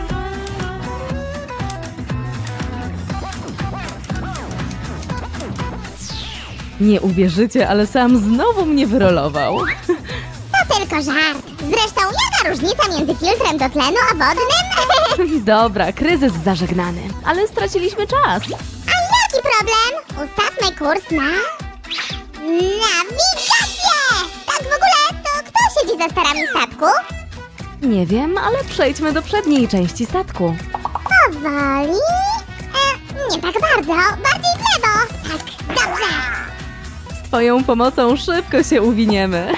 Speaker 3: Nie uwierzycie, ale Sam znowu mnie wyrolował.
Speaker 2: To tylko żart. Zresztą jaka różnica między filtrem do tlenu a wodnym?
Speaker 3: Dobra, kryzys zażegnany, ale straciliśmy czas.
Speaker 2: A jaki problem? Ustawmy kurs na... nawigację! Tak w ogóle, to kto siedzi za sterami statku?
Speaker 3: Nie wiem, ale przejdźmy do przedniej części statku.
Speaker 2: Powoli... E, nie tak bardzo, bardziej w lewo. Tak, dobrze.
Speaker 3: Z twoją pomocą szybko się uwiniemy.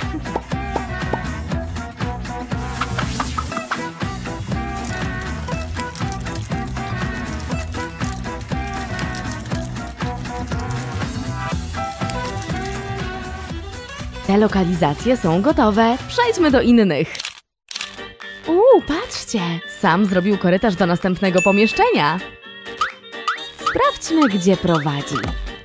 Speaker 3: Te lokalizacje są gotowe. Przejdźmy do innych. Uuu, patrzcie! Sam zrobił korytarz do następnego pomieszczenia. Sprawdźmy, gdzie prowadzi.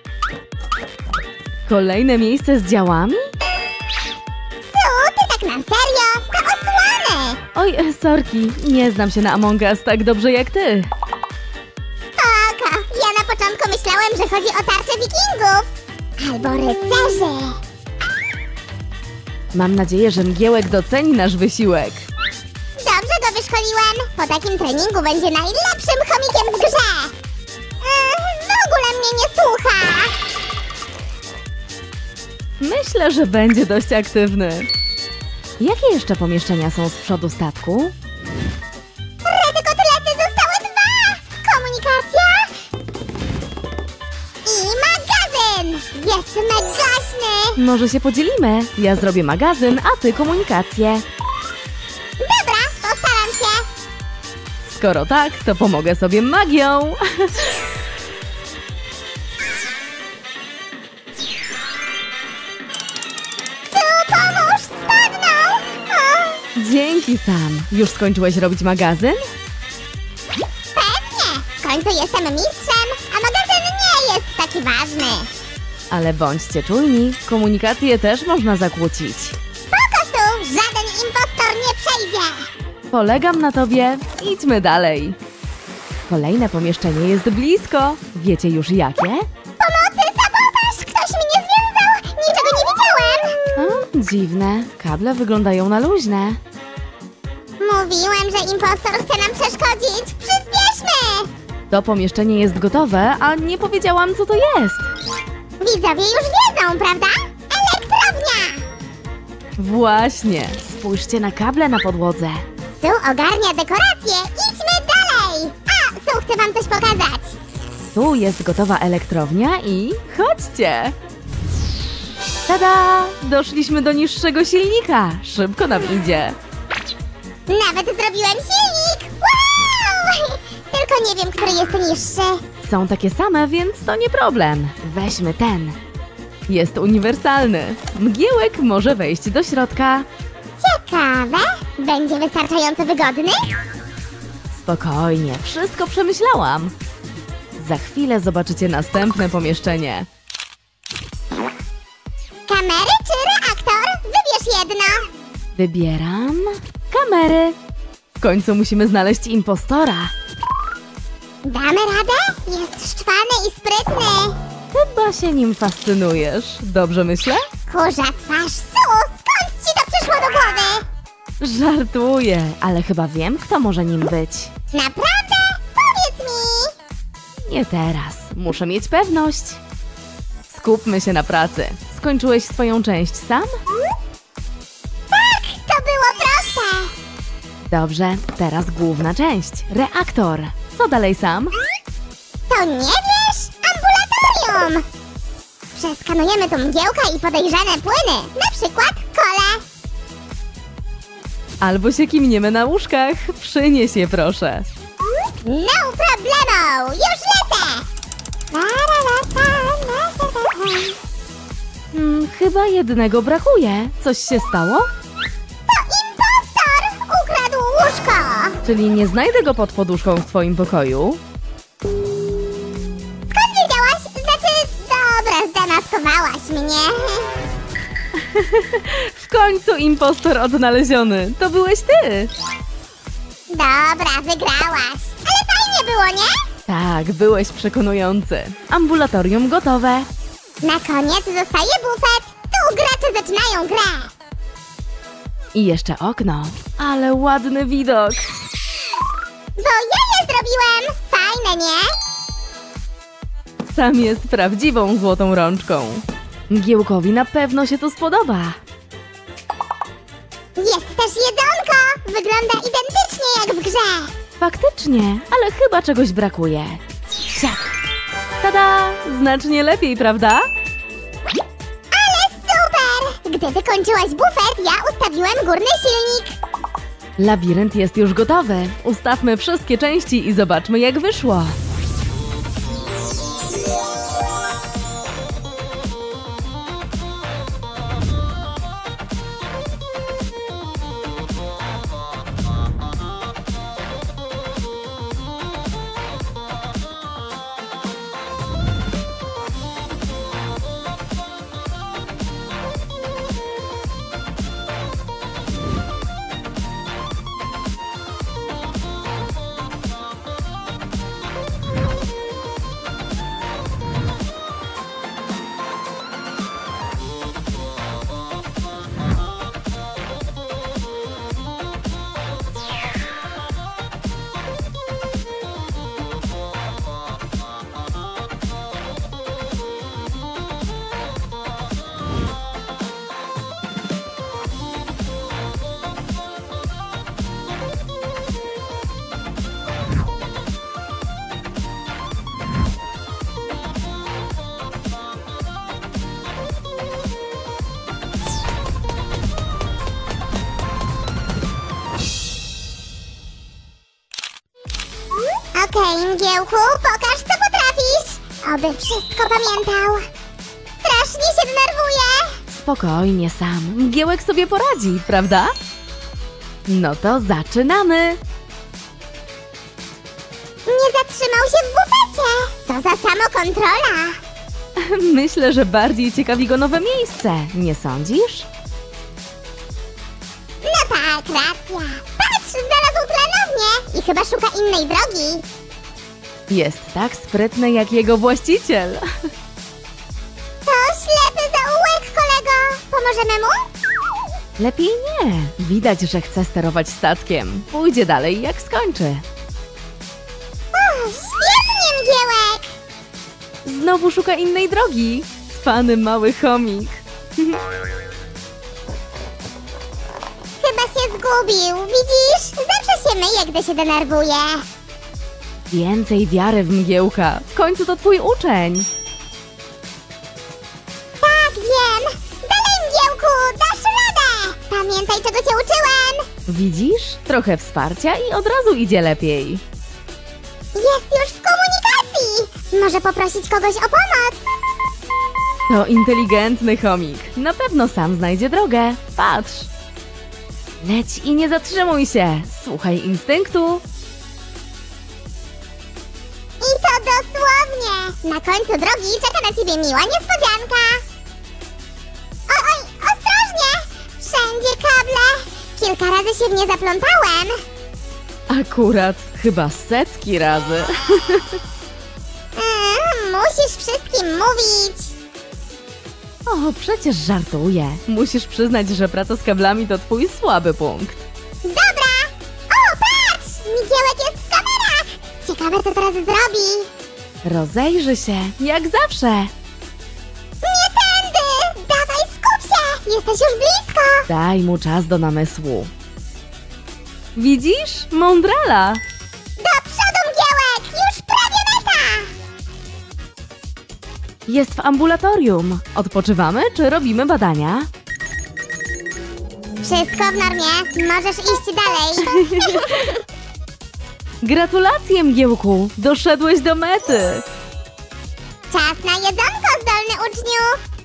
Speaker 3: Kolejne miejsce z działami?
Speaker 2: Su, ty tak na serio? To osłony!
Speaker 3: Oj, e, sorki, nie znam się na Among Us tak dobrze jak ty.
Speaker 2: Spoko, ja na początku myślałem, że chodzi o tarczę wikingów. Albo rycerzy.
Speaker 3: Mam nadzieję, że Mgiełek doceni nasz wysiłek.
Speaker 2: Dobrze go wyszkoliłem. Po takim treningu będzie najlepszym chomikiem w grze. Yy, w ogóle mnie nie słucha.
Speaker 3: Myślę, że będzie dość aktywny. Jakie jeszcze pomieszczenia są z przodu statku?
Speaker 2: Rety kotlety, zostały dwa. Komunikacja. I magazyn. Jest megaśny.
Speaker 3: Może się podzielimy? Ja zrobię magazyn, a ty komunikację.
Speaker 2: Dobra, postaram się.
Speaker 3: Skoro tak, to pomogę sobie magią.
Speaker 2: Su, pomóż, spadnął. O,
Speaker 3: Dzięki, Sam. Już skończyłeś robić magazyn?
Speaker 2: pewnie. W końcu jestem mistrzem, a magazyn nie jest taki ważny.
Speaker 3: Ale bądźcie czujni, komunikację też można zakłócić.
Speaker 2: Spoko, Su, żaden impostor nie przejdzie.
Speaker 3: Polegam na tobie. Idźmy dalej. Kolejne pomieszczenie jest blisko. Wiecie już jakie?
Speaker 2: Pomocy, sabotaż! Ktoś mnie związał! Niczego nie widziałem!
Speaker 3: O, dziwne. Kable wyglądają na luźne.
Speaker 2: Mówiłem, że impostor chce nam przeszkodzić! Przyspieszmy!
Speaker 3: To pomieszczenie jest gotowe, a nie powiedziałam, co to jest.
Speaker 2: Widzowie już wiedzą, prawda? Elektrownia!
Speaker 3: Właśnie. Spójrzcie na kable na podłodze.
Speaker 2: Su ogarnia dekoracje! Idźmy dalej! A, Su chce wam coś pokazać!
Speaker 3: Tu jest gotowa elektrownia i chodźcie! Tada! Doszliśmy do niższego silnika. Szybko nam idzie.
Speaker 2: Nawet zrobiłem silnik! Wow! Tylko nie wiem, który jest niższy.
Speaker 3: Są takie same, więc to nie problem. Weźmy ten. Jest uniwersalny. Mgiełek może wejść do środka.
Speaker 2: Ciekawe! Będzie wystarczająco wygodny?
Speaker 3: Spokojnie, wszystko przemyślałam. Za chwilę zobaczycie następne pomieszczenie.
Speaker 2: Kamery czy reaktor? Wybierz jedno!
Speaker 3: Wybieram kamery. W końcu musimy znaleźć impostora.
Speaker 2: Damy radę? Jest szczwany i sprytny.
Speaker 3: Chyba się nim fascynujesz. Dobrze myślę?
Speaker 2: Kurza twarz, Su! Skąd ci to przyszło do głowy?
Speaker 3: Żartuję, ale chyba wiem, kto może nim być.
Speaker 2: Naprawdę? Powiedz mi!
Speaker 3: Nie teraz. Muszę mieć pewność. Skupmy się na pracy. Skończyłeś swoją część sam?
Speaker 2: Tak, to było proste!
Speaker 3: Dobrze, teraz główna część. Reaktor. Co dalej, Sam?
Speaker 2: To nie wiesz? Ambulatorium! Przeskanujemy tu mgiełka i podejrzane płyny, na przykład kole.
Speaker 3: Albo się kimniemy na łóżkach. Przynieś je, proszę.
Speaker 2: No problemo! Już lecę!
Speaker 3: Hmm, chyba jednego brakuje. Coś się stało?
Speaker 2: To impostor! Ukradł łóżko!
Speaker 3: Czyli nie znajdę go pod poduszką w twoim pokoju?
Speaker 2: Skąd wiedziałaś? Znaczy, dobra, zdemaskowałaś mnie.
Speaker 3: W końcu impostor odnaleziony. To byłeś ty.
Speaker 2: Dobra, wygrałaś. Ale fajnie było, nie?
Speaker 3: Tak, byłeś przekonujący. Ambulatorium gotowe.
Speaker 2: Na koniec zostaje bufet. Tu gracze zaczynają grę.
Speaker 3: I jeszcze okno. Ale ładny widok.
Speaker 2: Bo ja je zrobiłem. Fajne, nie?
Speaker 3: Sam jest prawdziwą złotą rączką. Mgiełkowi na pewno się to spodoba.
Speaker 2: Jest też jedzonko. Wygląda identycznie jak w grze.
Speaker 3: Faktycznie, ale chyba czegoś brakuje. Siak. Tada! Znacznie lepiej, prawda?
Speaker 2: Ale super! Gdy wykończyłaś bufet, ja ustawiłem górny silnik.
Speaker 3: Labirynt jest już gotowy. Ustawmy wszystkie części i zobaczmy, jak wyszło.
Speaker 2: Okej, Mgiełku, pokaż, co potrafisz. Oby wszystko pamiętał. Strasznie się denerwuję.
Speaker 3: Spokojnie, Sam. Mgiełek sobie poradzi, prawda? No to zaczynamy.
Speaker 2: Nie zatrzymał się w bufecie. Co za samokontrola.
Speaker 3: Myślę, że bardziej ciekawi go nowe miejsce. Nie sądzisz?
Speaker 2: No tak, racja. Patrz, znalazł tlenownię i chyba szuka innej drogi.
Speaker 3: Jest tak sprytny jak jego właściciel.
Speaker 2: To ślepy zaułek, kolego. Pomożemy mu?
Speaker 3: Lepiej nie. Widać, że chce sterować statkiem. Pójdzie dalej, jak skończy.
Speaker 2: O, świetnie, Mgiełek.
Speaker 3: Znowu szuka innej drogi. Cwany mały chomik.
Speaker 2: Chyba się zgubił, widzisz? Zawsze się myje, gdy się denerwuje.
Speaker 3: Więcej wiary w Mgiełka. W końcu to twój uczeń.
Speaker 2: Tak, wiem. Dalej, Mgiełku, dasz radę. Pamiętaj, czego cię uczyłem.
Speaker 3: Widzisz? Trochę wsparcia i od razu idzie lepiej.
Speaker 2: Jest już w komunikacji. Może poprosić kogoś o pomoc.
Speaker 3: To inteligentny chomik. Na pewno sam znajdzie drogę. Patrz. Leć i nie zatrzymuj się. Słuchaj instynktu.
Speaker 2: I to dosłownie. Na końcu drogi czeka na ciebie miła niespodzianka. Oj, oj, ostrożnie. Wszędzie kable. Kilka razy się w nie zaplątałem.
Speaker 3: Akurat chyba setki razy.
Speaker 2: Mm, musisz wszystkim mówić.
Speaker 3: O, przecież żartuję. Musisz przyznać, że praca z kablami to twój słaby punkt.
Speaker 2: Dobra. O, patrz. Migiełek jest w kamerach. Ciekawe, co teraz zrobi.
Speaker 3: Rozejrzy się, jak zawsze.
Speaker 2: Nie tędy. Dawaj, skup się. Jesteś już blisko.
Speaker 3: Daj mu czas do namysłu. Widzisz? Mądrala.
Speaker 2: Do przodu, Mgiełek. Już prawie meta.
Speaker 3: Jest w ambulatorium. Odpoczywamy, czy robimy badania?
Speaker 2: Wszystko w normie. Możesz iść dalej.
Speaker 3: Gratulacje, Mgiełku! Doszedłeś do mety!
Speaker 2: Czas na jedzonko, zdolny uczniu.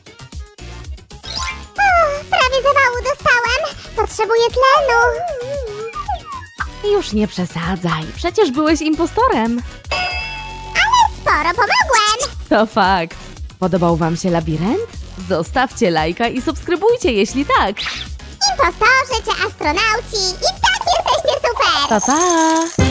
Speaker 2: O, prawie zawału dostałem. Potrzebuję tlenu.
Speaker 3: Już nie przesadzaj, przecież byłeś impostorem.
Speaker 2: Ale sporo pomogłem.
Speaker 3: To fakt. Podobał wam się labirynt? Zostawcie lajka i subskrybujcie, jeśli tak.
Speaker 2: Impostorzy czy astronauci, i tak jesteście super!
Speaker 3: Pa, pa!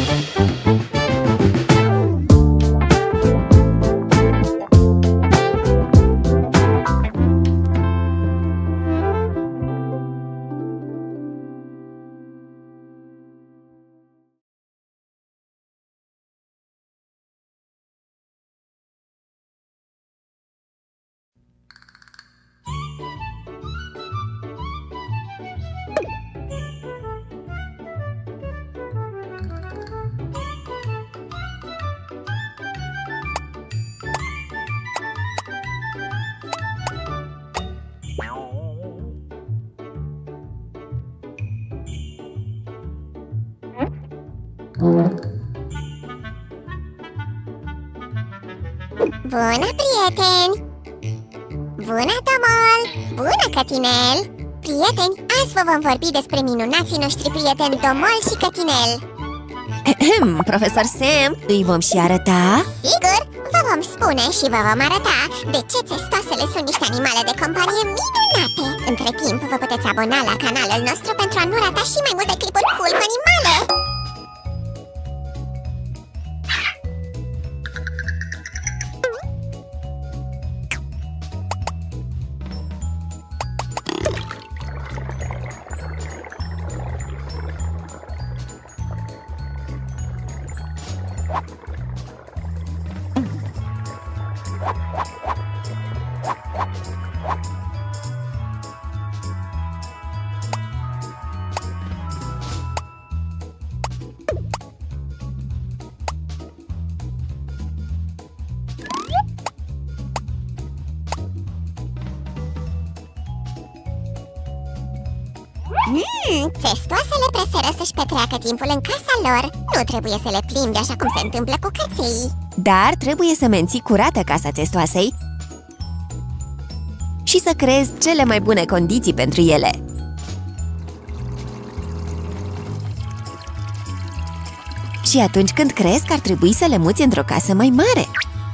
Speaker 2: Bună, prieteni! Bună, Tomol! Bună, Cătinel! Prieteni, azi vă vom vorbi despre minunații noștri prieteni Tomol și Cătinel.
Speaker 1: Ahem, profesor Sam, îi vom și arăta?
Speaker 2: Sigur, vă vom spune și vă vom arăta de ce țestoasele sunt niște animale de companie minunate. Între timp, vă puteți abona la canalul nostru pentru a nu rata și mai multe clipuri cool cu animale. Hmm, țestoasele preferă să-și petreacă timpul în casa lor. Nu trebuie să le plimbi așa cum se întâmplă cu căței.
Speaker 1: Dar trebuie să menții curată casa țestoasei și să creezi cele mai bune condiții pentru ele. Și atunci când crezi că ar trebui să le muți într-o casă mai mare.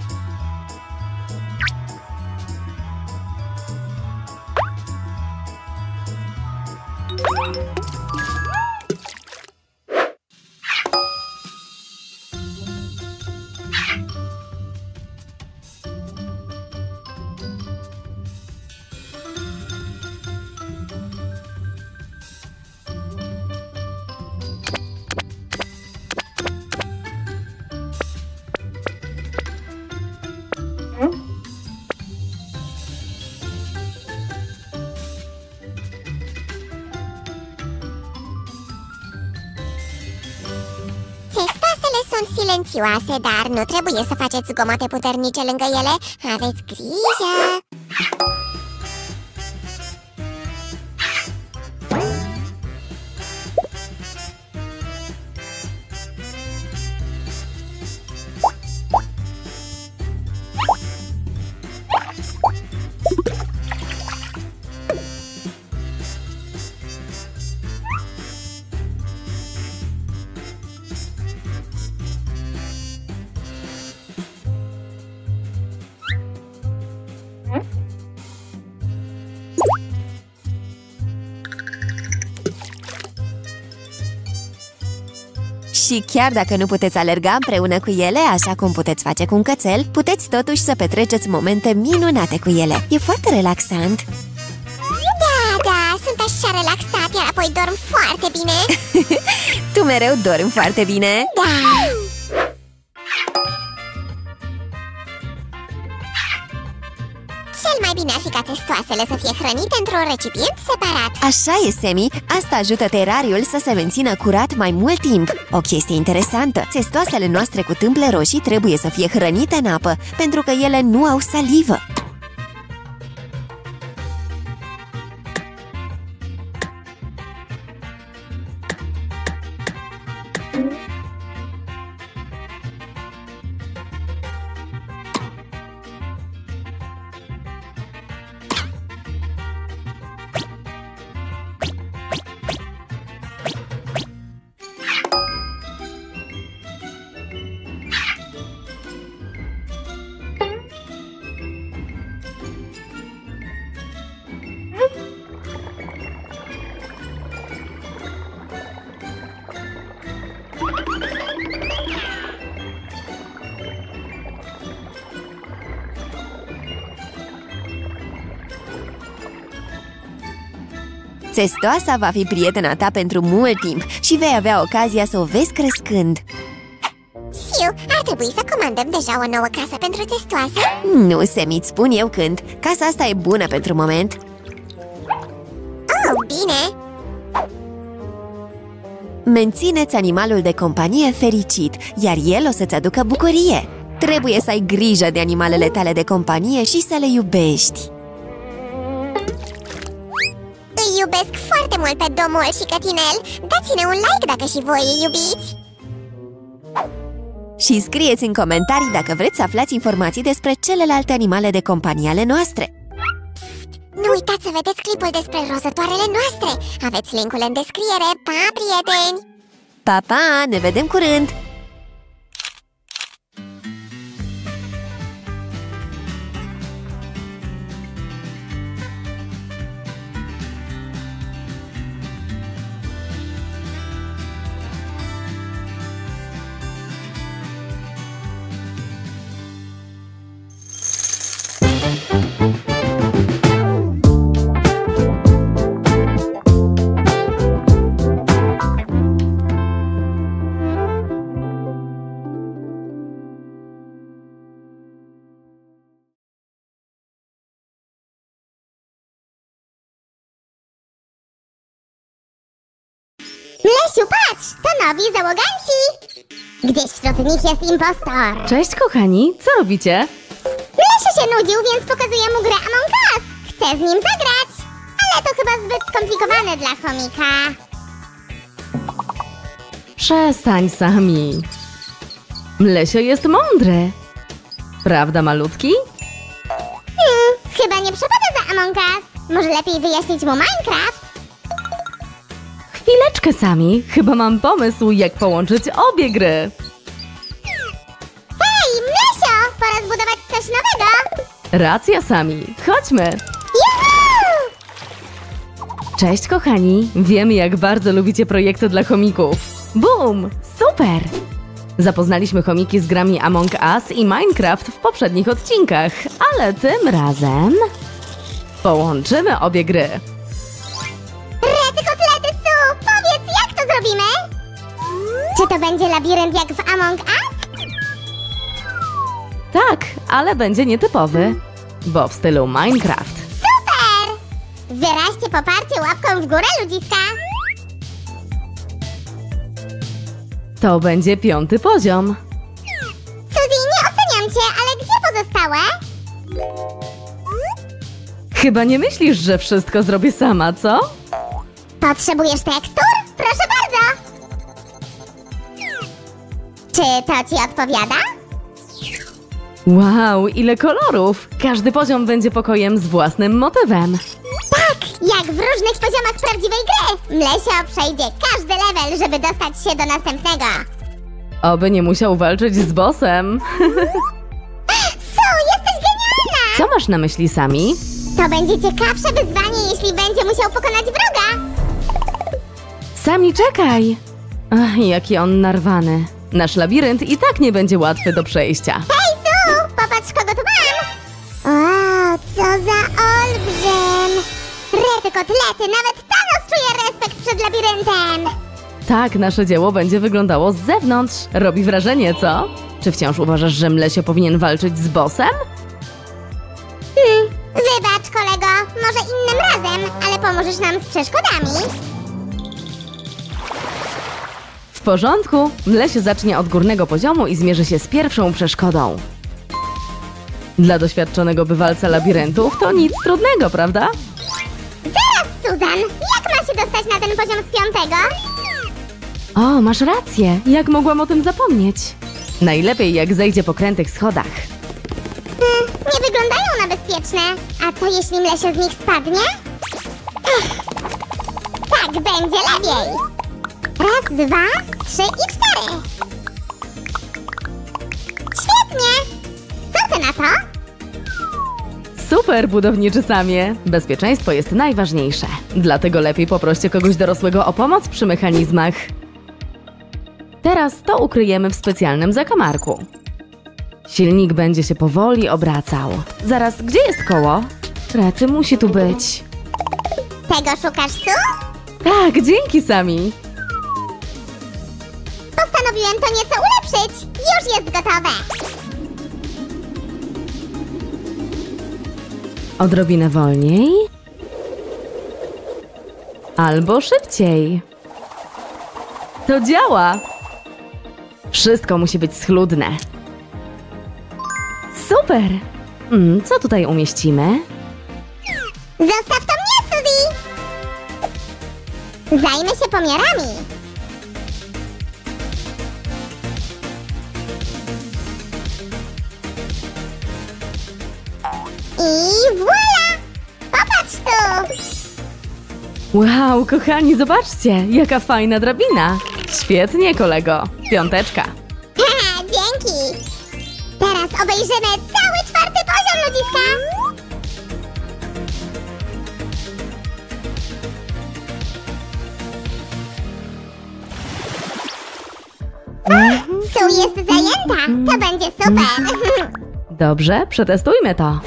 Speaker 2: Țestoasele sunt silențioase, dar nu trebuie să faceți zgomote puternice lângă ele. Aveți grijă!
Speaker 1: Și chiar dacă nu puteți alerga împreună cu ele, așa cum puteți face cu un cățel, puteți totuși să petreceți momente minunate cu ele. E foarte relaxant.
Speaker 2: Da, da, sunt așa relaxat, iar apoi dorm foarte bine.
Speaker 1: Tu mereu dormi foarte bine.
Speaker 2: Da! Cel mai bine ar fi ca testoasele să fie hrănite într-un recipient separat.
Speaker 1: Așa e, Semi. Asta ajută terariul să se mențină curat mai mult timp. O chestie interesantă. Testoasele noastre cu tâmple roșii trebuie să fie hrănite în apă, pentru că ele nu au salivă. Țestoasa va fi prietena ta pentru mult timp și vei avea ocazia să o vezi crescând.
Speaker 2: Siu, ar trebui să comandăm deja o nouă casă pentru Țestoasă?
Speaker 1: Nu, Sammy, îți spun eu când. Casa asta e bună pentru moment.
Speaker 2: Oh, bine!
Speaker 1: Mențineți animalul de companie fericit, iar el o să-ți aducă bucurie. Trebuie să ai grijă de animalele tale de companie și să le iubești.
Speaker 2: Îi iubesc foarte mult pe Domol și Cătinel. Dați-ne un like dacă și voi îi iubiți.
Speaker 1: Și scrieți în comentarii dacă vreți să aflați informații despre celelalte animale de companie ale noastre.
Speaker 2: Nu uitați să vedeți clipul despre rozătoarele noastre. Aveți linkul în descriere. Pa, prieteni!
Speaker 1: Pa, pa! Ne vedem curând!
Speaker 2: Lesiu, patrz! To nowi załoganci! Gdzieś wśród nich jest impostor.
Speaker 3: Cześć, kochani! Co robicie?
Speaker 2: Lesiu się nudził, więc pokazuję mu grę Among Us. Chcę z nim zagrać, ale to chyba zbyt skomplikowane dla chomika.
Speaker 3: Przestań, Sami. Lesio jest mądry. Prawda, malutki?
Speaker 2: Hmm, chyba nie przepada za Among Us. Może lepiej wyjaśnić mu Minecraft?
Speaker 3: Chwileczkę, Sami. Chyba mam pomysł, jak połączyć obie gry.
Speaker 2: Hej, Lesio! Pora zbudować coś nowego!
Speaker 3: Racja, Sami. Chodźmy.
Speaker 2: Juhu!
Speaker 3: Cześć, kochani. Wiemy, jak bardzo lubicie projekty dla chomików. Bum! Super! Zapoznaliśmy chomiki z grami Among Us i Minecraft w poprzednich odcinkach, ale tym razem połączymy obie gry.
Speaker 2: Rety kotlety su! Powiedz, jak to zrobimy? Czy to będzie labirynt jak w Among Us?
Speaker 3: Tak, ale będzie nietypowy, bo w stylu Minecraft.
Speaker 2: Super! Wyraźcie poparcie łapką w górę, ludziska!
Speaker 3: To będzie piąty poziom.
Speaker 2: Suzy, nie oceniam cię, ale gdzie pozostałe?
Speaker 3: Chyba nie myślisz, że wszystko zrobię sama, co?
Speaker 2: Potrzebujesz tekstur? Proszę bardzo! Czy to ci odpowiada?
Speaker 3: Wow, ile kolorów! Każdy poziom będzie pokojem z własnym motywem.
Speaker 2: Tak, jak w różnych poziomach prawdziwej gry! Mlesio przejdzie każdy level, żeby dostać się do następnego.
Speaker 3: Oby nie musiał walczyć z bossem.
Speaker 2: Su, jesteś genialna!
Speaker 3: Co masz na myśli, Sami?
Speaker 2: To będzie ciekawsze wyzwanie, jeśli będzie musiał pokonać wroga.
Speaker 3: Sami, czekaj! Ach, jaki on narwany. Nasz labirynt i tak nie będzie łatwy do przejścia.
Speaker 2: Hej, Su! Popatrz, kogo tu mam! O, co za olbrzym! Rety kotlety, nawet Thanos czuje respekt przed labiryntem!
Speaker 3: Tak, nasze dzieło będzie wyglądało z zewnątrz. Robi wrażenie, co? Czy wciąż uważasz, że Mlesio powinien walczyć z bossem?
Speaker 2: Hmm, wybacz, kolego, może innym razem, ale pomożesz nam z przeszkodami.
Speaker 3: W porządku. Mlesio zacznie od górnego poziomu i zmierzy się z pierwszą przeszkodą. Dla doświadczonego bywalca labiryntów to nic trudnego, prawda?
Speaker 2: Zaraz, Susan! Jak ma się dostać na ten poziom z piątego?
Speaker 3: O, masz rację. Jak mogłam o tym zapomnieć? Najlepiej, jak zejdzie po krętych schodach.
Speaker 2: Hmm, nie wyglądają na bezpieczne. A co jeśli Mlesio z nich spadnie? Ech, tak będzie lepiej. Raz, dwa, trzy i cztery. Świetnie! Co ty na to?
Speaker 3: Super, budowniczy Samie. Bezpieczeństwo jest najważniejsze. Dlatego lepiej poproście kogoś dorosłego o pomoc przy mechanizmach. Teraz to ukryjemy w specjalnym zakamarku. Silnik będzie się powoli obracał. Zaraz, gdzie jest koło? Rety, musi tu być.
Speaker 2: Tego szukasz, Su?
Speaker 3: Tak, dzięki, Sami.
Speaker 2: Postanowiłem to nieco ulepszyć. Już jest gotowe.
Speaker 3: Odrobinę wolniej. Albo szybciej. To działa. Wszystko musi być schludne. Super! Mm, co tutaj umieścimy?
Speaker 2: Zostaw to mnie, Suzy! Zajmę się pomiarami. I voilà! Popatrz tu!
Speaker 3: Wow, kochani, zobaczcie, jaka fajna drabina. Świetnie, kolego. Piąteczka.
Speaker 2: Haha, dzięki! Teraz obejrzymy cały czwarty poziom, ludziska! Su jest zajęta, to będzie super!
Speaker 3: Dobrze, przetestujmy to.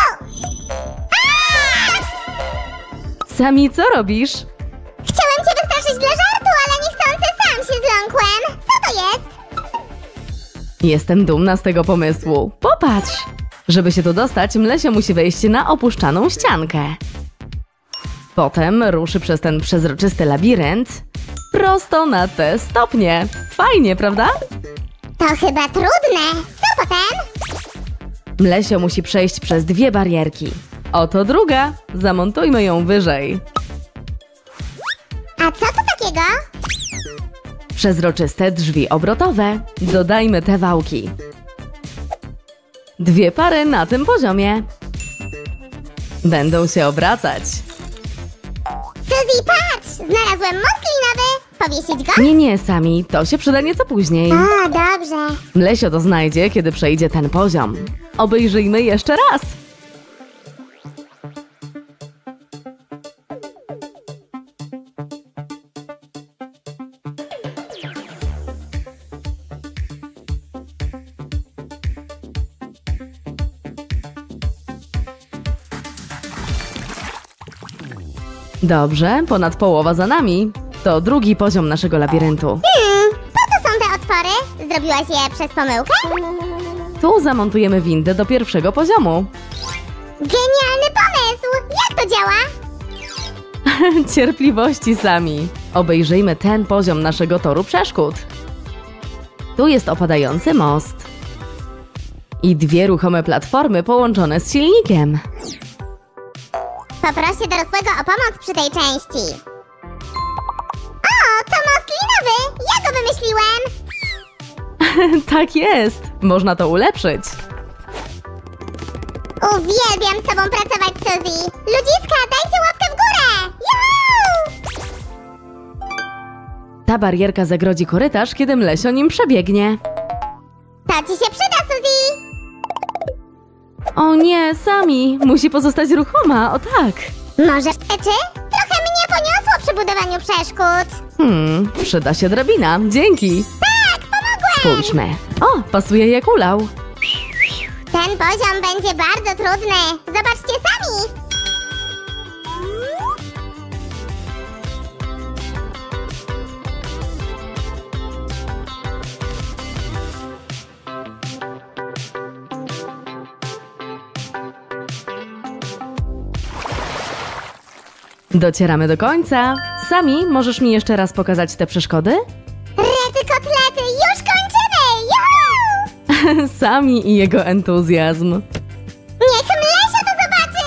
Speaker 3: Sami, co robisz?
Speaker 2: Chciałem cię wystraszyć dla żartu, ale niechcący sam się zląkłem. Co to jest?
Speaker 3: Jestem dumna z tego pomysłu. Popatrz! Żeby się tu dostać, Mlesio musi wejść na opuszczaną ściankę. Potem ruszy przez ten przezroczysty labirynt prosto na te stopnie. Fajnie, prawda?
Speaker 2: To chyba trudne. Co potem?
Speaker 3: Mlesio musi przejść przez dwie barierki. Oto druga. Zamontujmy ją wyżej.
Speaker 2: A co to takiego?
Speaker 3: Przezroczyste drzwi obrotowe. Dodajmy te wałki. Dwie pary na tym poziomie. Będą się obracać.
Speaker 2: Suzy, patrz! Znalazłem most linowy. Powiesić go?
Speaker 3: Nie, nie, Sami. To się przyda nieco później.
Speaker 2: O, dobrze.
Speaker 3: Mlesio to znajdzie, kiedy przejdzie ten poziom. Obejrzyjmy jeszcze raz. Dobrze, ponad połowa za nami. To drugi poziom naszego labiryntu.
Speaker 2: Hmm, po co są te otwory? Zrobiłaś je przez pomyłkę?
Speaker 3: Tu zamontujemy windę do pierwszego poziomu.
Speaker 2: Genialny pomysł! Jak to działa?
Speaker 3: Cierpliwości, Sami. Obejrzyjmy ten poziom naszego toru przeszkód. Tu jest opadający most. I dwie ruchome platformy połączone z silnikiem.
Speaker 2: Poproszę dorosłego o pomoc przy tej części. O, to most linowy! Ja go wymyśliłem!
Speaker 3: Tak jest. Można to ulepszyć.
Speaker 2: Uwielbiam z tobą pracować, Suzy! Ludziska, dajcie łapkę w górę! Juhu!
Speaker 3: Ta barierka zagrodzi korytarz, kiedy Mlesio nim przebiegnie.
Speaker 2: To ci się przyda, Suzy!
Speaker 3: O nie, Sami. Musi pozostać ruchoma, o tak.
Speaker 2: Może rzeczy? Trochę mnie poniosło przy budowaniu przeszkód.
Speaker 3: Hmm, przyda się drabina. Dzięki.
Speaker 2: Tak, pomogłem!
Speaker 3: Spójrzmy. O, pasuje jak ulał.
Speaker 2: Ten poziom będzie bardzo trudny. Zobaczcie sami!
Speaker 3: Docieramy do końca. Sami, możesz mi jeszcze raz pokazać te przeszkody?
Speaker 2: Rety kotlety, już kończymy! Juhu!
Speaker 3: Sami i jego entuzjazm.
Speaker 2: Niech Mlesio to zobaczy!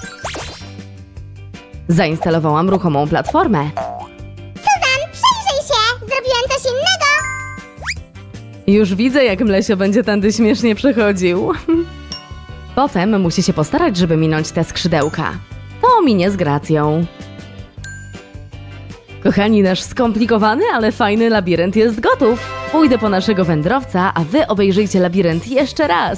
Speaker 3: Zainstalowałam ruchomą platformę.
Speaker 2: Suzan, przyjrzyj się! Zrobiłem coś innego!
Speaker 3: Już widzę, jak Mlesio będzie tędy śmiesznie przechodził. Potem musi się postarać, żeby minąć te skrzydełka. To minie z gracją. Kochani, nasz skomplikowany, ale fajny labirynt jest gotów. Pójdę po naszego wędrowca, a wy obejrzyjcie labirynt jeszcze raz.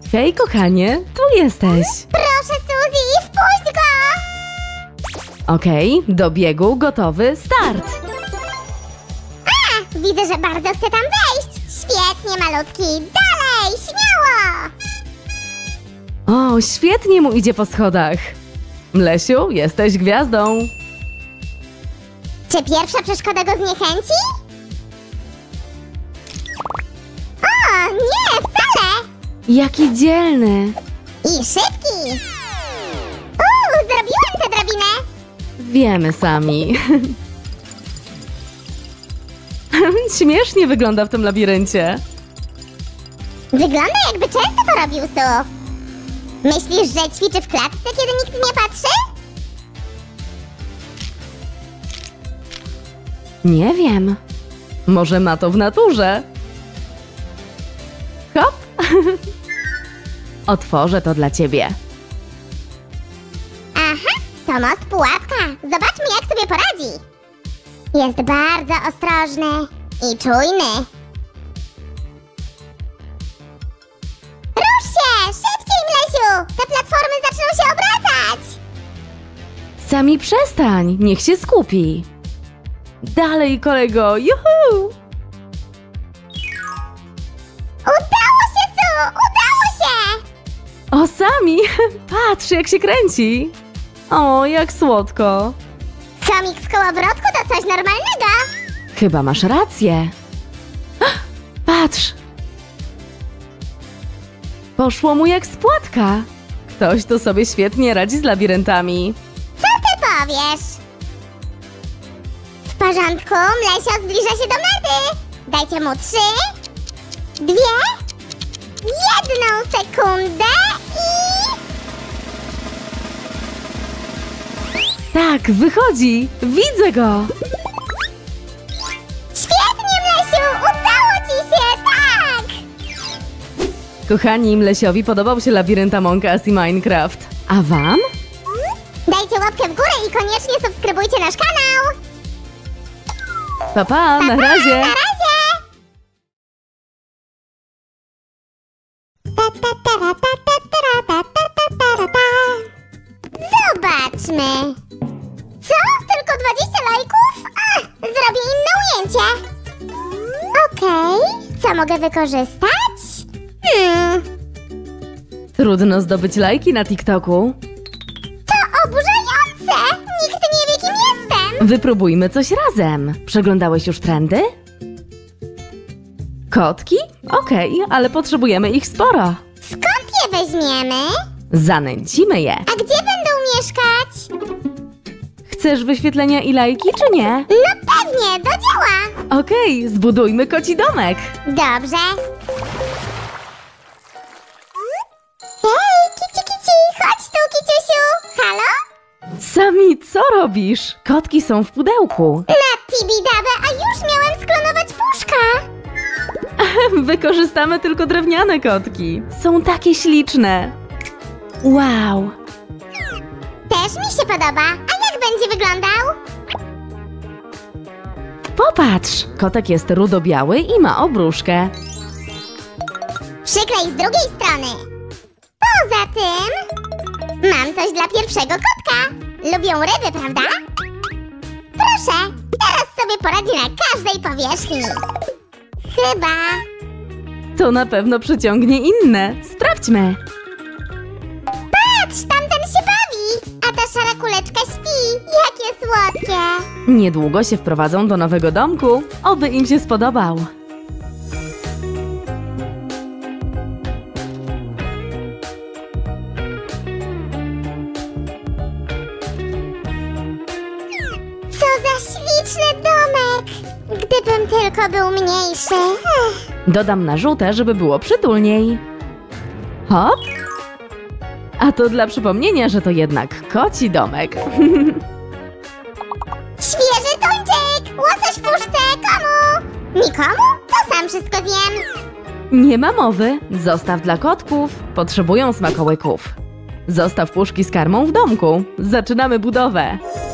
Speaker 3: Hej, kochanie, tu jesteś.
Speaker 2: Proszę, Suzy, wpuść go!
Speaker 3: Okej, do biegu, gotowy, start.
Speaker 2: A, widzę, że bardzo chce tam wejść. Świetnie, malutki. Dalej, śmiało!
Speaker 3: O, świetnie mu idzie po schodach. Mlesiu, jesteś gwiazdą.
Speaker 2: Czy pierwsza przeszkoda go zniechęci? O, nie, wcale!
Speaker 3: Jaki dzielny.
Speaker 2: I szybki! Uuu, zrobiłem tę drabinę!
Speaker 3: Wiemy sami. Śmiesznie wygląda w tym labiryncie.
Speaker 2: Wygląda, jakby często to robił, Su. Myślisz, że ćwiczy w klatce, kiedy nikt nie patrzy?
Speaker 3: Nie wiem. Może ma to w naturze. Hop. Otworzę to dla ciebie.
Speaker 2: Aha, to most pułapka. Zobaczmy, jak sobie poradzi. Jest bardzo ostrożny i czujny. Rusz się! Szybciej, Mlesiu! Te platformy zaczną się obracać!
Speaker 3: Sami przestań, niech się skupi. Dalej, kolego, juhu!
Speaker 2: Udało się, Su! Udało się!
Speaker 3: O, Sami, patrz jak się kręci. O, jak słodko.
Speaker 2: Chomik w kołowrotku to coś normalnego.
Speaker 3: Chyba masz rację. Patrz. Poszło mu jak z płatka. Ktoś tu sobie świetnie radzi z labiryntami.
Speaker 2: Co ty powiesz? W porządku, Mlesio zbliża się do mety. Dajcie mu trzy, dwie, jedną sekundę i...
Speaker 3: Tak, wychodzi. Widzę go.
Speaker 2: Świetnie, Mlesiu! Udało ci się! Tak!
Speaker 3: Kochani, Mlesiowi podobał się labirynt Among Us i Minecraft. A wam?
Speaker 2: Dajcie łapkę w górę i koniecznie subskrybujcie nasz kanał!
Speaker 3: Pa, pa, na
Speaker 2: Pa,
Speaker 3: razie.
Speaker 2: Na razie! Ta, ta, ta, ta, ta, ta, ta, ta, ta, ta, ta. Zobaczmy! Co? Tylko dwadzieścia lajków? A, zrobię inne ujęcie! Okej, co mogę wykorzystać? Hmm,
Speaker 3: Trudno zdobyć lajki na TikToku.
Speaker 2: to oburzające! Nikt nie wie, kim jestem!
Speaker 3: Wypróbujmy coś razem. Przeglądałeś już trendy? Kotki? Okej, ale potrzebujemy ich sporo.
Speaker 2: Skąd je weźmiemy?
Speaker 3: Zanęcimy je.
Speaker 2: A gdzie będą mieszkać?
Speaker 3: Chcesz wyświetlenia i lajki, czy nie?
Speaker 2: No pewnie, do dzieła!
Speaker 3: Okej, zbudujmy koci domek.
Speaker 2: Dobrze. Hej, kici, kici, chodź tu, kiciusiu! Halo?
Speaker 3: Sami, co robisz? Kotki są w pudełku.
Speaker 2: Na tibidabę, a już miałem sklonować puszka!
Speaker 3: Wykorzystamy tylko drewniane kotki. Są takie śliczne. Wow.
Speaker 2: Też mi się podoba. A jak będzie wyglądał?
Speaker 3: Popatrz, kotek jest rudo-biały i ma obruszkę.
Speaker 2: Przyklej z drugiej strony. Poza tym... mam coś dla pierwszego kotka. Lubią ryby, prawda? Proszę, teraz sobie poradzi na każdej powierzchni. Chyba...
Speaker 3: To na pewno przyciągnie inne. Sprawdźmy.
Speaker 2: Patrz, tamten się bawi, a ta szara kuleczka śpi. Jakie słodkie.
Speaker 3: Niedługo się wprowadzą do nowego domku. Oby im się spodobał.
Speaker 2: Co za śliczny domek. Gdybym tylko był mniejszy. Ech.
Speaker 3: Dodam na żółte, żeby było przytulniej. Hop. A to dla przypomnienia, że to jednak koci domek.
Speaker 2: Świeży tuńczyk! Łosoś w puszce! Komu? Nikomu? To sam wszystko zjem.
Speaker 3: Nie ma mowy. Zostaw dla kotków. Potrzebują smakołyków. Zostaw puszki z karmą w domku. Zaczynamy budowę.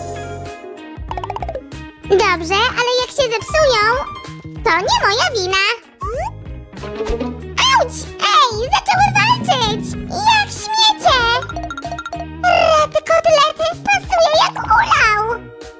Speaker 2: Dobrze, ale jak się zepsują, to nie moja wina. Auć! Ej, zaczęło chciały walczyć! Jak śmiecie! Rety kotlety pasuje jak ulał!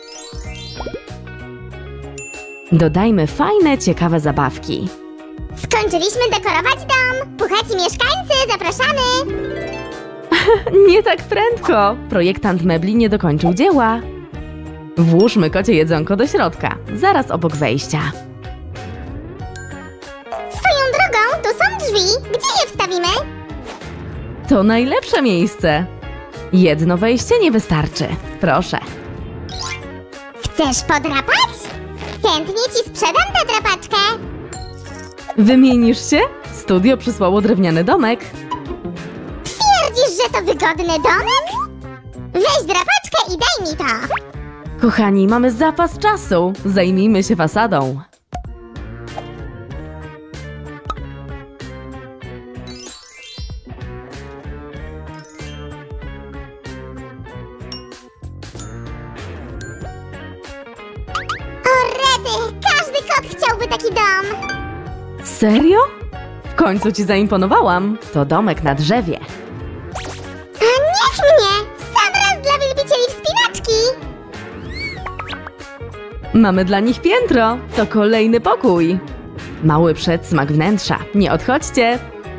Speaker 3: Dodajmy fajne, ciekawe zabawki.
Speaker 2: Skończyliśmy dekorować dom! Puchaci mieszkańcy, zapraszamy!
Speaker 3: Nie tak prędko! Projektant mebli nie dokończył dzieła. Włóżmy kocie jedzonko do środka, zaraz obok wejścia.
Speaker 2: Swoją drogą, tu są drzwi. Gdzie je wstawimy?
Speaker 3: To najlepsze miejsce. Jedno wejście nie wystarczy. Proszę.
Speaker 2: Chcesz podrapać? Chętnie ci sprzedam tę drapaczkę.
Speaker 3: Wymienisz się? Studio przysłało drewniany domek.
Speaker 2: Twierdzisz, że to wygodny domek? Weź drapaczkę i daj mi to.
Speaker 3: Kochani, mamy zapas czasu. Zajmijmy się fasadą.
Speaker 2: O rety, każdy kot chciałby taki dom.
Speaker 3: Serio? W końcu ci zaimponowałam. To domek na drzewie.
Speaker 2: A niech mnie! W sam raz dla wielbicieli wspinaczki.
Speaker 3: Mamy dla nich piętro. To kolejny pokój. Mały przedsmak wnętrza. Nie odchodźcie.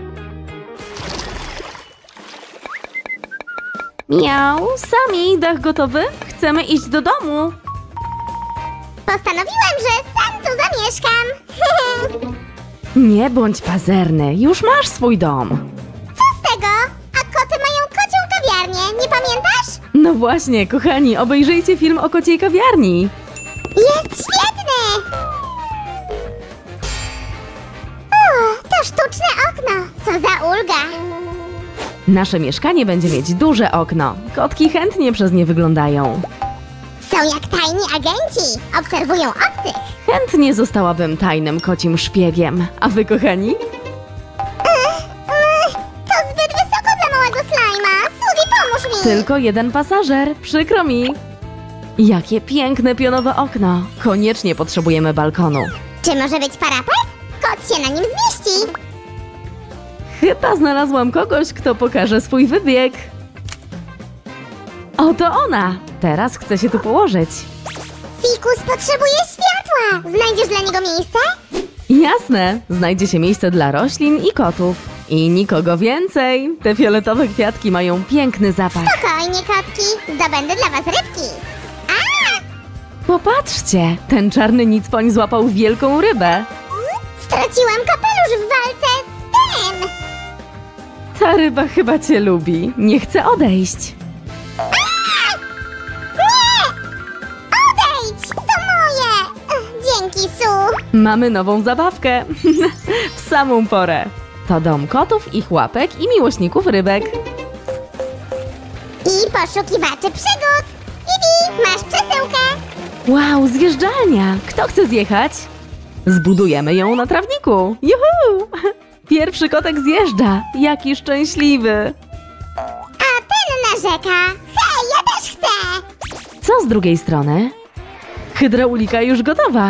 Speaker 3: Miau, Sami, dach gotowy? Chcemy iść do domu.
Speaker 2: Postanowiłem, że sam tu zamieszkam.
Speaker 3: Nie bądź pazerny. Już masz swój dom.
Speaker 2: Co z tego? A koty mają kocią kawiarnię, nie pamiętasz?
Speaker 3: No właśnie, kochani, obejrzyjcie film o kociej kawiarni.
Speaker 2: Jest świetny! O, to sztuczne okno. Co za ulga.
Speaker 3: Nasze mieszkanie będzie mieć duże okno. Kotki chętnie przez nie wyglądają.
Speaker 2: Są jak tajni agenci. Obserwują obcych.
Speaker 3: Chętnie zostałabym tajnym kocim szpiegiem. A wy, kochani?
Speaker 2: Ech, ech, to zbyt wysoko dla małego slajma. Suzy, pomóż mi.
Speaker 3: Tylko jeden pasażer, przykro mi. Jakie piękne pionowe okno. Koniecznie potrzebujemy balkonu.
Speaker 2: Czy może być parapet? Kot się na nim zmieści.
Speaker 3: Chyba znalazłam kogoś, kto pokaże swój wybieg. Oto ona. Teraz chcę się tu położyć.
Speaker 2: Fikus potrzebuje światła. Znajdziesz dla niego miejsce?
Speaker 3: Jasne, znajdzie się miejsce dla roślin i kotów. I nikogo więcej. Te fioletowe kwiatki mają piękny zapach.
Speaker 2: Spokojnie, kotki. Zdobędę dla was rybki. A!
Speaker 3: Popatrzcie, ten czarny nicpoń złapał wielką rybę.
Speaker 2: Straciłam kapelusz w walce z tym.
Speaker 3: Ta ryba chyba cię lubi. Nie chce odejść.
Speaker 2: Nie! Odejdź! To moje! Ech, dzięki, Su.
Speaker 3: Mamy nową zabawkę. W samą porę. To dom kotów, ich łapek i miłośników rybek.
Speaker 2: I poszukiwaczy przygód. Bibi, masz przesyłkę.
Speaker 3: Wow, zjeżdżalnia! Kto chce zjechać? Zbudujemy ją na trawniku. Juhu! Pierwszy kotek zjeżdża. Jaki szczęśliwy.
Speaker 2: A ten narzeka. Hej, ja też chcę.
Speaker 3: Co z drugiej strony? Hydraulika już gotowa.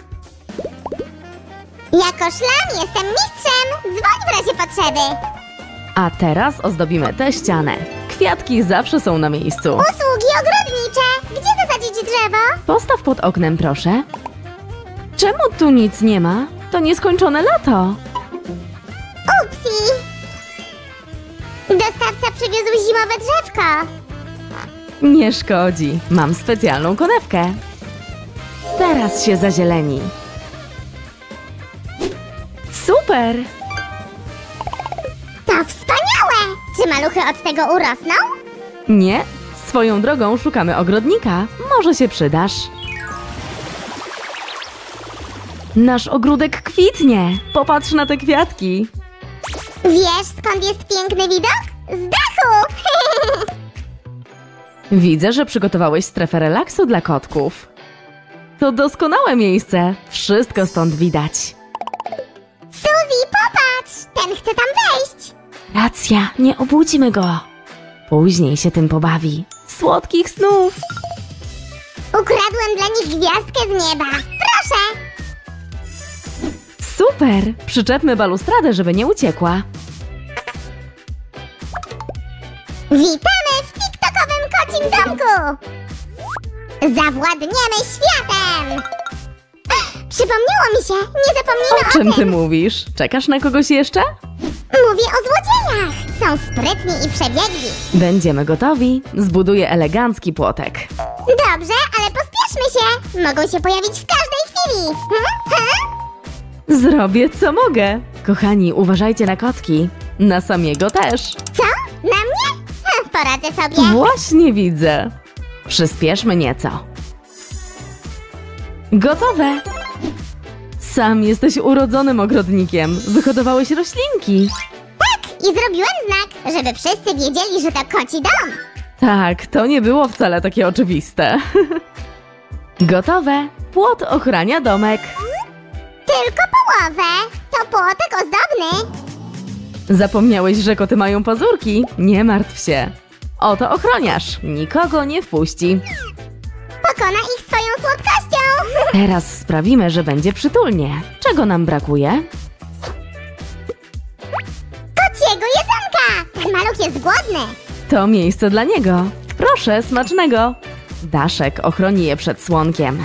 Speaker 2: Jako szlam jestem mistrzem. Dzwoń w razie potrzeby.
Speaker 3: A teraz ozdobimy tę ścianę. Kwiatki zawsze są na miejscu.
Speaker 2: Usługi ogrodnicze. Gdzie zasadzić drzewo?
Speaker 3: Postaw pod oknem, proszę. Czemu tu nic nie ma? To nieskończone lato.
Speaker 2: Upsi. Dostawca przywiózł zimowe drzewko.
Speaker 3: Nie szkodzi. Mam specjalną konewkę. Teraz się zazieleni. Super!
Speaker 2: To wspaniałe! Czy maluchy od tego urosną?
Speaker 3: Nie? Swoją drogą szukamy ogrodnika. Może się przydasz. Nasz ogródek kwitnie. Popatrz na te kwiatki.
Speaker 2: Wiesz, skąd jest piękny widok? Z dachu!
Speaker 3: Widzę, że przygotowałeś strefę relaksu dla kotków. To doskonałe miejsce. Wszystko stąd widać.
Speaker 2: Suzy, popatrz! Ten chce tam wejść!
Speaker 3: Racja, nie obudźmy go. Później się tym pobawi. Słodkich snów!
Speaker 2: Ukradłem dla nich gwiazdkę z nieba. Proszę!
Speaker 3: Super! Przyczepmy balustradę, żeby nie uciekła.
Speaker 2: Witamy w tiktokowym kocim domku! Zawładniemy światem! Przypomniało mi się, nie zapomnijmy
Speaker 3: O czym
Speaker 2: o
Speaker 3: ty
Speaker 2: tym!
Speaker 3: mówisz? Czekasz na kogoś jeszcze?
Speaker 2: Mówię o złodziejach! Są sprytni i przebiegli.
Speaker 3: Będziemy gotowi. Zbuduję elegancki płotek.
Speaker 2: Dobrze, ale pospieszmy się! Mogą się pojawić w każdej chwili! Hm? Hm?
Speaker 3: Zrobię co mogę. Kochani, uważajcie na kotki. Na Samiego też.
Speaker 2: Co? Na mnie? Hm, poradzę sobie.
Speaker 3: Właśnie widzę. Przyspieszmy nieco. Gotowe. Sam jesteś urodzonym ogrodnikiem. Wyhodowałeś roślinki.
Speaker 2: I zrobiłem znak, żeby wszyscy wiedzieli, że to koci dom.
Speaker 3: Tak, to nie było wcale takie oczywiste. Gotowe. Płot ochrania domek.
Speaker 2: Tylko połowę. To płotek ozdobny.
Speaker 3: Zapomniałeś, że koty mają pazurki? Nie martw się. Oto ochroniarz. Nikogo nie wpuści.
Speaker 2: Pokona ich swoją słodkością.
Speaker 3: Teraz sprawimy, że będzie przytulnie. Czego nam brakuje?
Speaker 2: Kociego jedzonka. Ten maluch jest głodny.
Speaker 3: To miejsce dla niego. Proszę, smacznego. Daszek ochroni je przed słonkiem.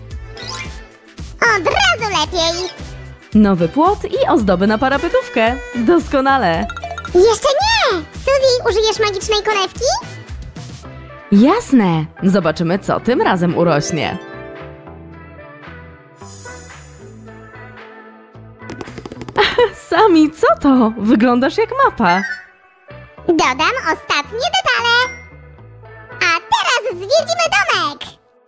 Speaker 2: Od razu lepiej.
Speaker 3: Nowy płot i ozdoby na parapetówkę. Doskonale.
Speaker 2: Jeszcze nie. Suzy, użyjesz magicznej konewki?
Speaker 3: Jasne. Zobaczymy, co tym razem urośnie. Sami, co to? Wyglądasz jak mapa.
Speaker 2: Dodam ostatnie detale. A teraz zwiedzimy domek.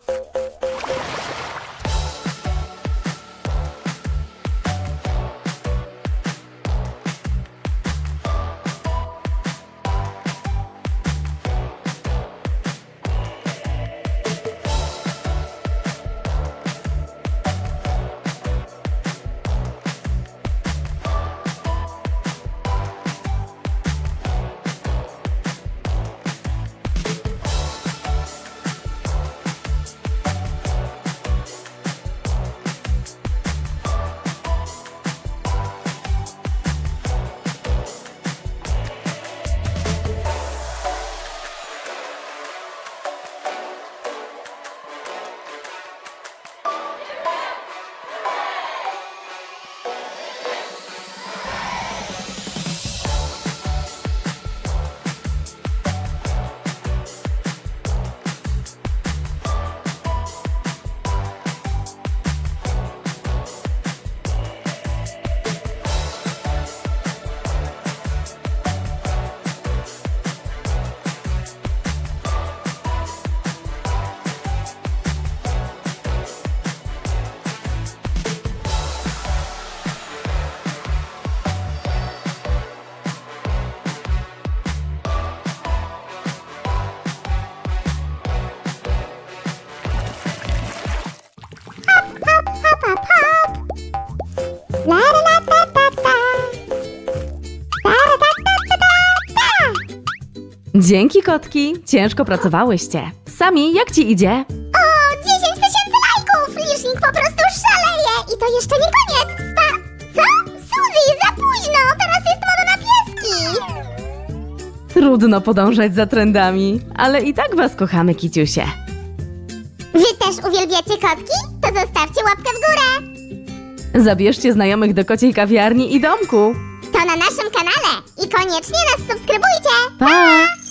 Speaker 2: La, la, la, ta, ta, ta. Ta, ta, ta, ta, ta, ta.
Speaker 3: Dzięki, kotki. Ciężko pracowałyście. Sami, jak ci idzie?
Speaker 2: O, dziesięć tysięcy lajków! Licznik po prostu szaleje! I to jeszcze nie koniec! Spa... Co? Suzy, za późno! Teraz jest moda na pieski!
Speaker 3: Trudno podążać za trendami, ale i tak was kochamy, kiciusie.
Speaker 2: Wy też uwielbiacie kotki? To zostawcie łapkę w górę!
Speaker 3: Zabierzcie znajomych do kociej kawiarni i domku.
Speaker 2: To na naszym kanale! I koniecznie nas subskrybujcie!
Speaker 3: Pa!